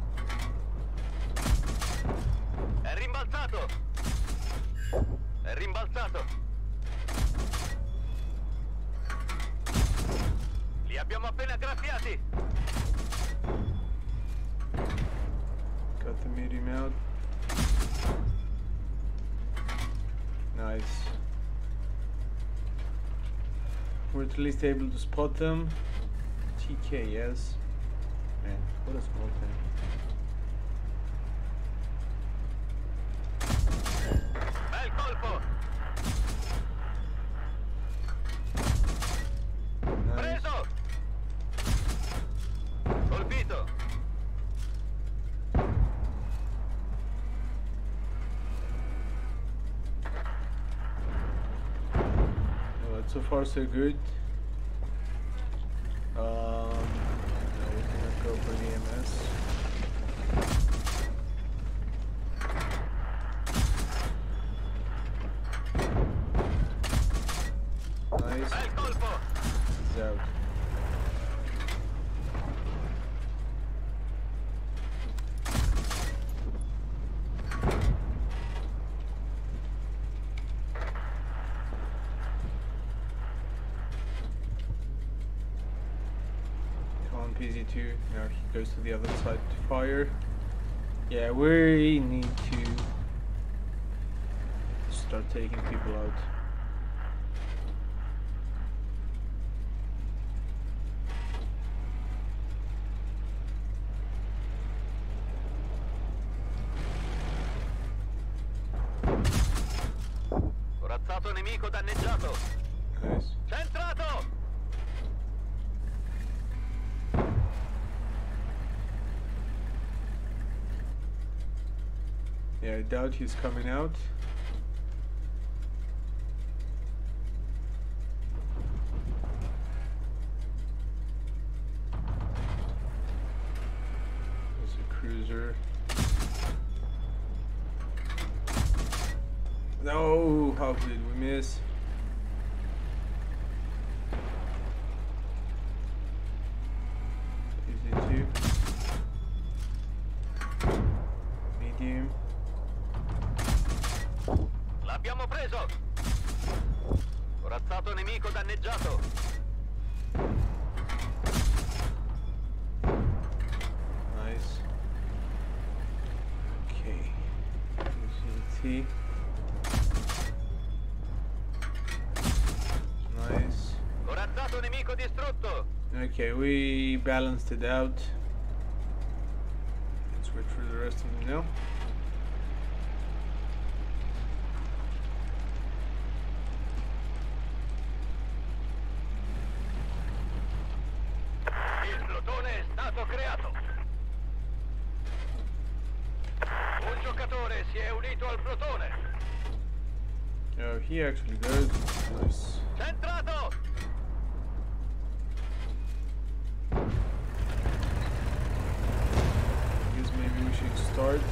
È rimbalzato! È rimbalzato! abbiamo appena graffiati. Got the medium out. Nice. We're at least able to spot them. TK, yes. Man, what a small thing. Bel colpo. Nice. Preso. Colpito. Well, so far so good. Now we can go for the EMS. Nice. Bel colpo. He's out. Come on, PZ2. Now he goes to the other side to fire. Yeah, we need to start taking people out. Corazzato nemico danneggiato. Nice. Centrato. Yeah, I doubt he's coming out. There's a cruiser. No, how did we miss? PZ2. Medium. L'abbiamo preso. Corazzato nemico danneggiato. Nice. Okay. PZ. Nice. Corazzato nemico distrutto. Okay, we balanced it out. Let's wait for the rest of them now. Il plotone è stato creato. Un giocatore si è unito al plotone. Oh, he actually does. Nice. Centrato. I guess maybe we should start.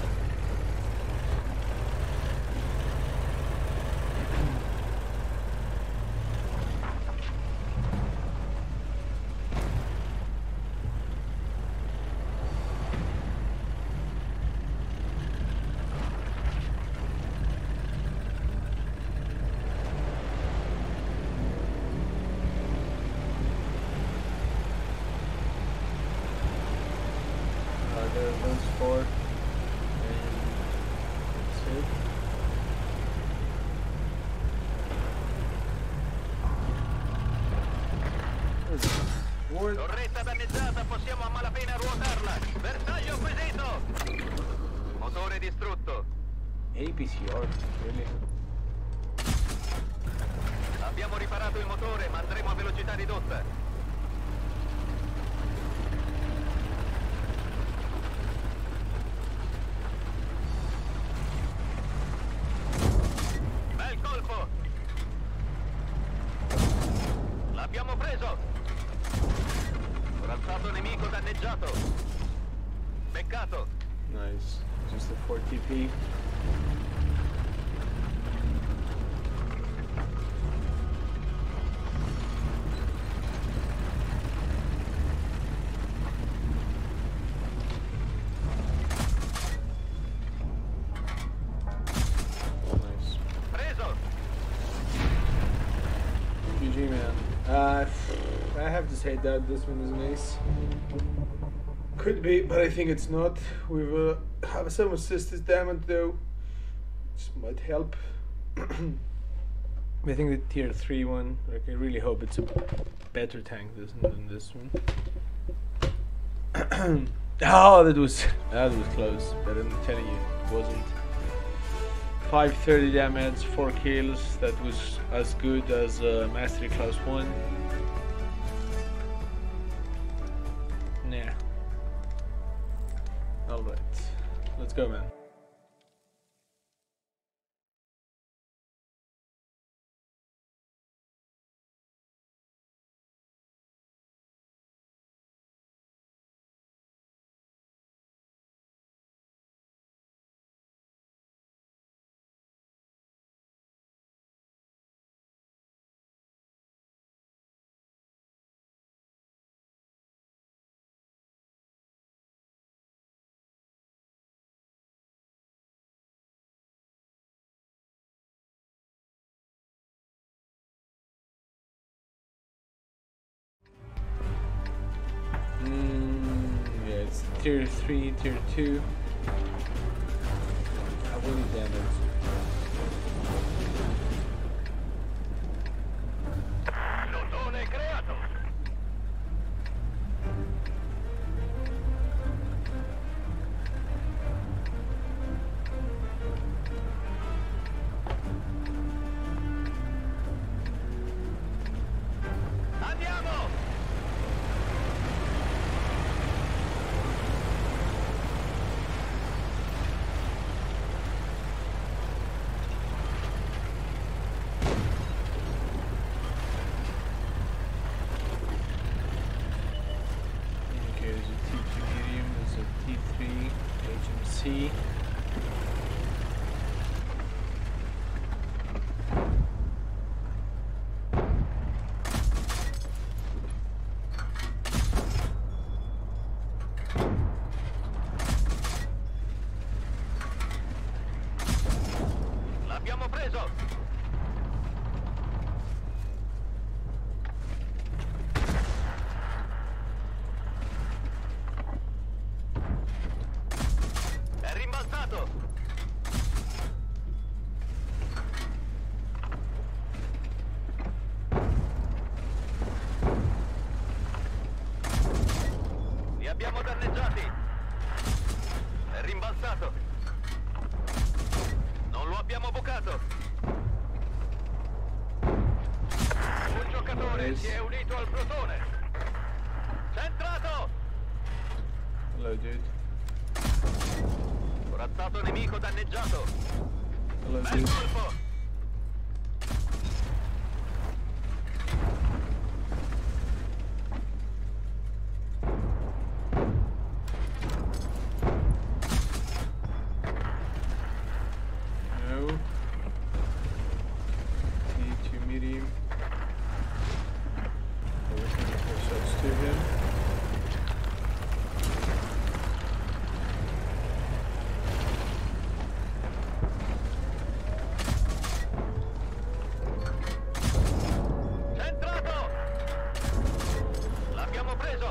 There's those four. And that's it. What? Torretta danneggiata, possiamo a malapena ruotarla. Bersaglio acquisito. Motore distrutto. APCR, really? Abbiamo riparato il motore, ma andremo a velocità ridotta. Bel colpo. L'abbiamo preso. Corazzato nemico danneggiato. Beccato. Nice. Just a 4 TP. GG, man. I have to say that this one is nice. Could be, but I think it's not. We will have some assistance damage though. This might help. I think the tier 3 one, like I really hope it's a better tank than this one. Oh, that was close, but I'm telling you, it wasn't. 530 damage, 4 kills, that was as good as Mastery Class 1. Nah. Alright, let's go, man. Yeah, it's tier 3, tier 2. I wouldn't damage. Plotone creato. Andiamo! Okay, there's a T2 medium, there's a T3 HMC. L'abbiamo preso! È rimbalzato! Li abbiamo danneggiati! È rimbalzato! Non lo abbiamo bucato! Un giocatore si è unito al plotone! Centrato! Hello, dude. Corazzato nemico danneggiato! Hello, Bel dude. colpo! No. T2 medium. Everything is more shots to him. Centrato! L'abbiamo preso!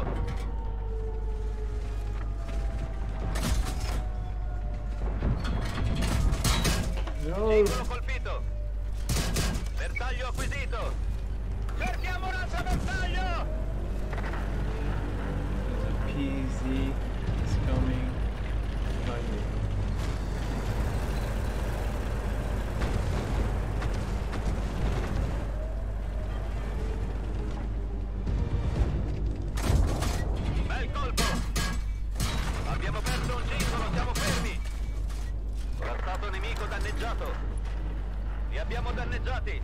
No! Singolo colpito! Bersaglio acquisito! Cerchiamo un altro bersaglio! There's a PZ. It's coming behind me. Bel colpo! Abbiamo perso un singolo, siamo fermi! Corazzato nemico danneggiato! Li abbiamo danneggiati!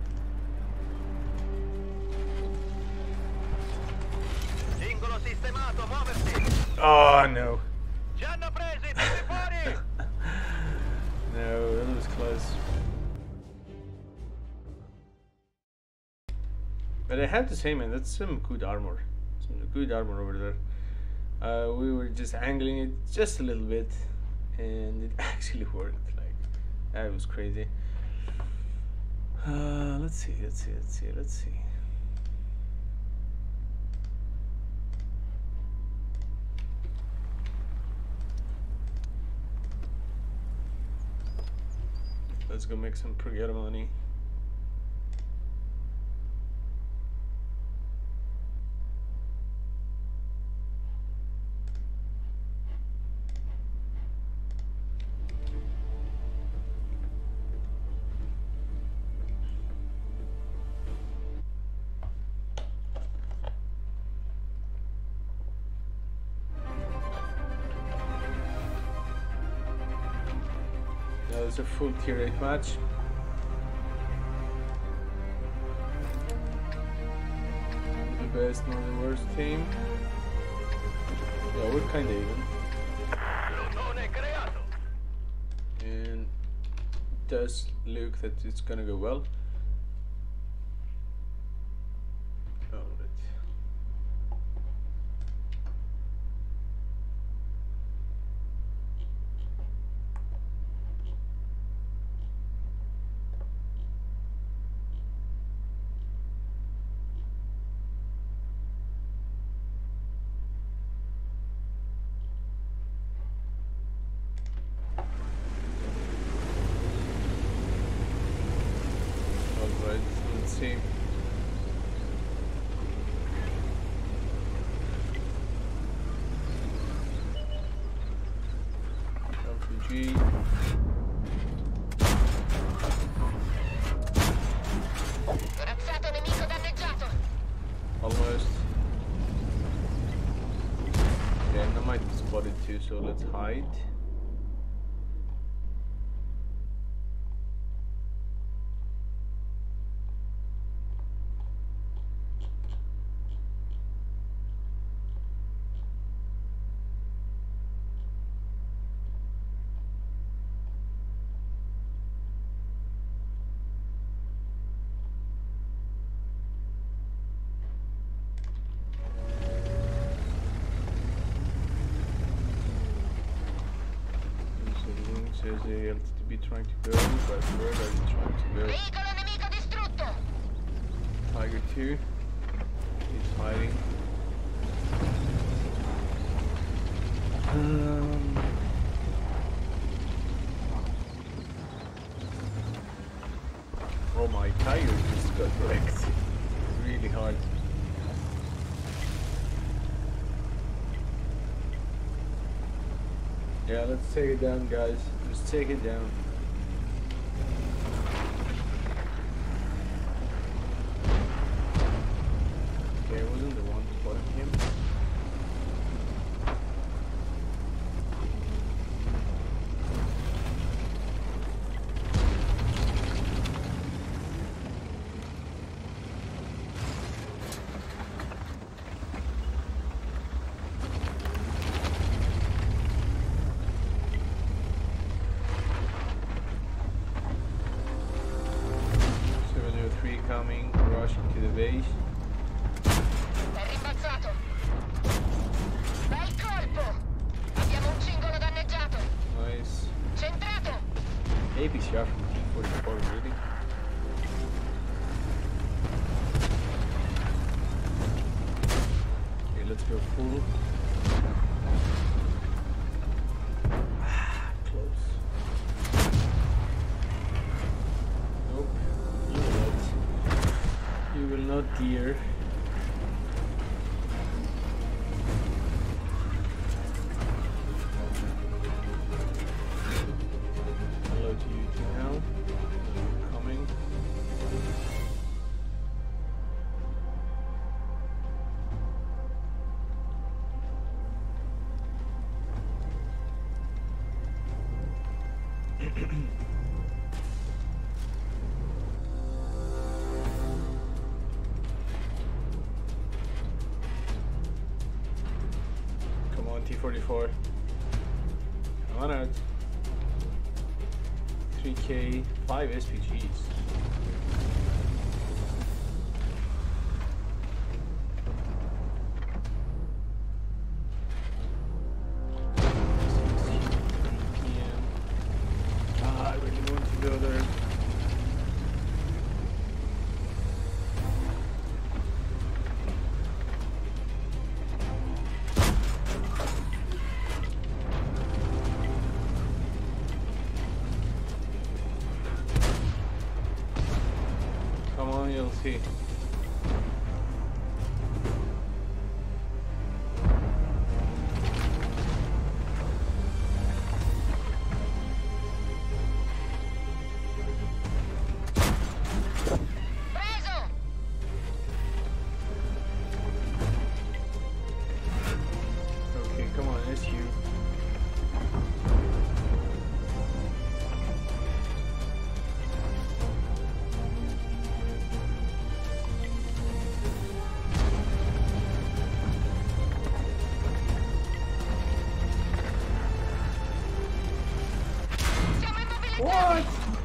Singolo sistemato, muoversi! Oh no! Ci hanno presi, tutti fuori! No, that was close. But I have to say, man, that's some good armor. Some good armor over there. We were just angling it just a little bit, and it actually worked. Like, that was crazy. Let's see. Let's go make some pretty good money. That was a full tier 8 match. The best, not the worst team. Yeah, we're kinda even. Plutone creato. And it does look that it's gonna go well. Alright. Alright, let's see. RPG. Corazzato nemico danneggiato. Almost. Okay, I might be spotted too, so let's hide. Says the LTB trying to go, but where are you trying to go? Veicolo nemico distrutto. Tiger 2. He's hiding. Oh my Tiger just got wrecked. Really hard. Yeah, let's take it down, guys. Let's take it down. Okay, I wasn't the one spotting him. Coming, rushing to the base. È rimbalzato. Bel colpo. Abbiamo un cingolo danneggiato. Nice. Centrato. APCR from T44, really? Okay, let's go full. Close. Nope. You will not. You will not, dear. Hello to you too now. Coming. Come on, T44. Come on out. 3K, 5 SPGs. I really want to go there. is he? Okay, come on, it's you. What?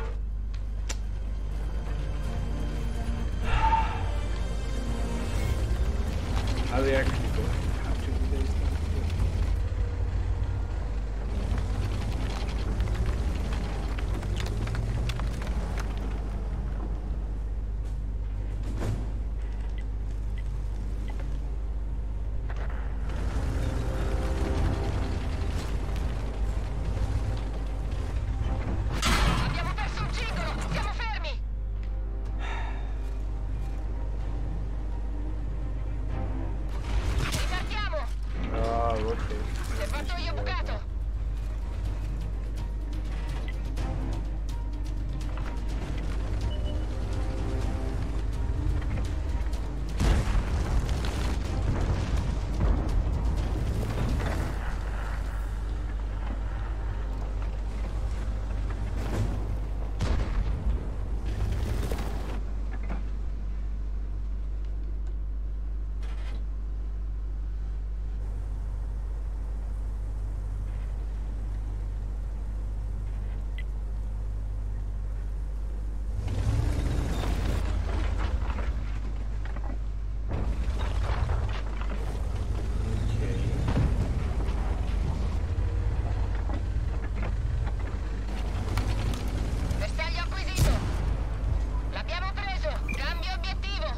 Are they actually going to capture the base now? Abbiamo perso un cingolo! Siamo fermi! Ripartiamo! Ah, okay. Serbatoio bucato! Bersaglio acquisito! L'abbiamo preso! Cambio obiettivo!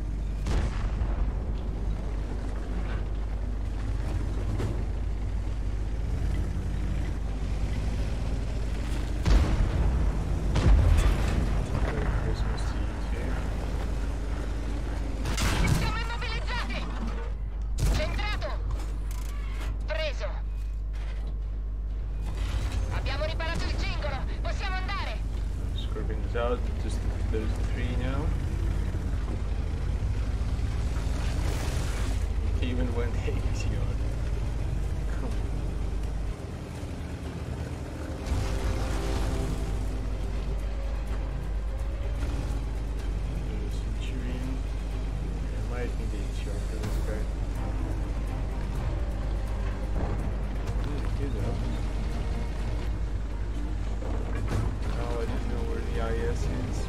Merry Christmas to you too. Siamo immobilizzati! Centrato! Preso! Abbiamo riparato il cingolo! Possiamo andare! Scrubbing this out, just those three now. He even went easy on it. Come on. Centurion. I might need HR for this guy. He's up. Oh, I didn't know where the IS is.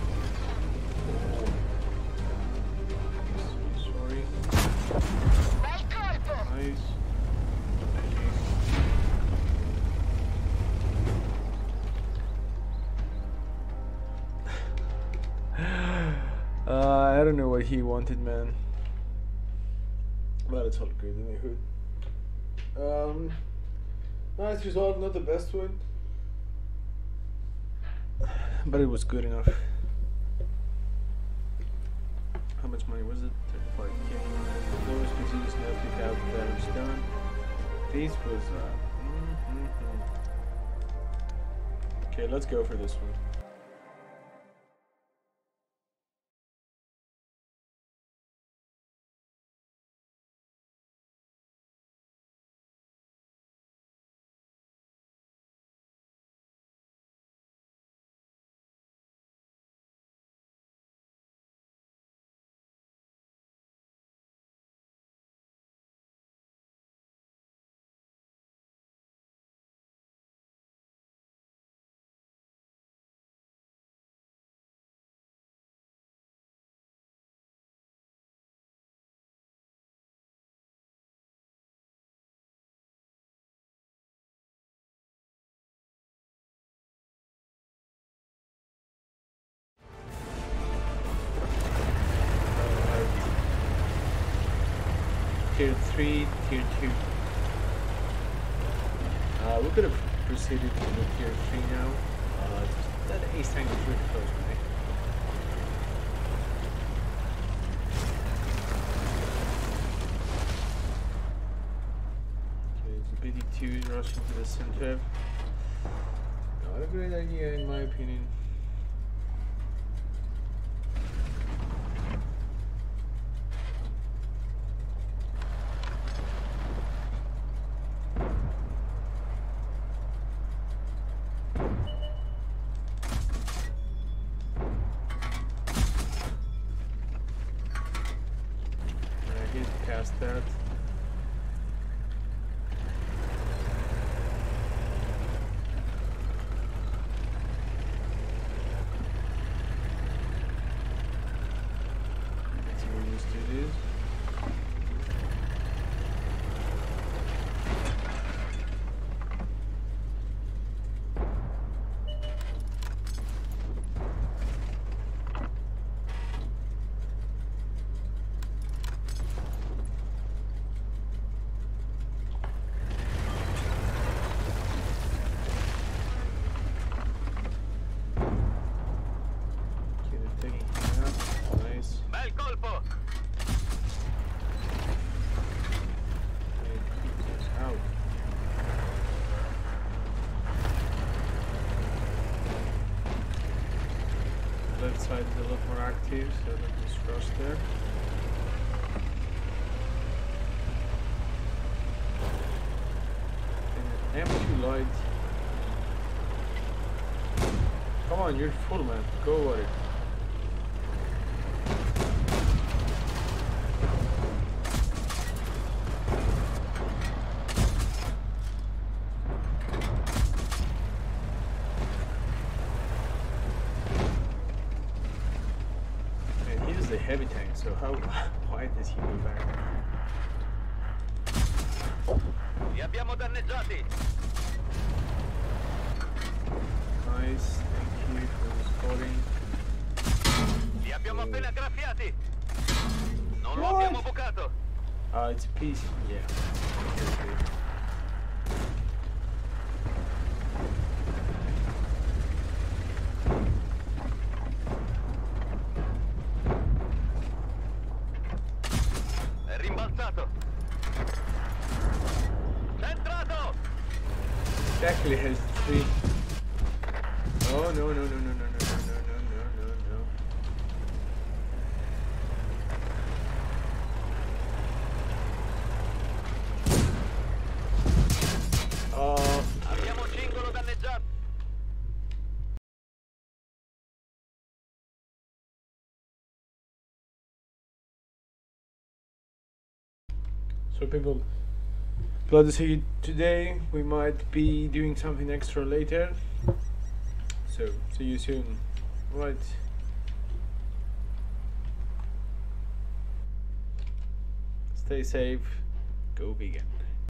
Oh. Sorry. Bel colpo! Nice. I don't know what he wanted, man. But it's all good in the hood. Nice result, not the best one. But it was good enough. How much money was it? 35k. Lowest disease, no pick out, damage done. This was, Okay, let's go for this one. Tier 3, Tier 2. We could have proceeded to the Tier 3 now. That ace tank is really close, right? 82 rushing to the center. Not a great idea in my opinion. He's cast that. Let's see what used to do. Bel colpo! Out. Left side is a lot more active, so let me rush there. And M2 light. Come on, you're full, man. Go over it. A heavy tank, so how why does he go back? Li abbiamo danneggiati! Nice, thank you for scoring. Li abbiamo appena graffiati! Non lo What? abbiamo bucato! It's a piece, yeah. Okay. È rimbalzato! Centrato! It actually has 3. Oh no no no no no no no no no no no no. Oh, Abbiamo un cingolo danneggiato! so people, glad to see you today. We might be doing something extra later. So see you soon. Right. Stay safe. Go vegan.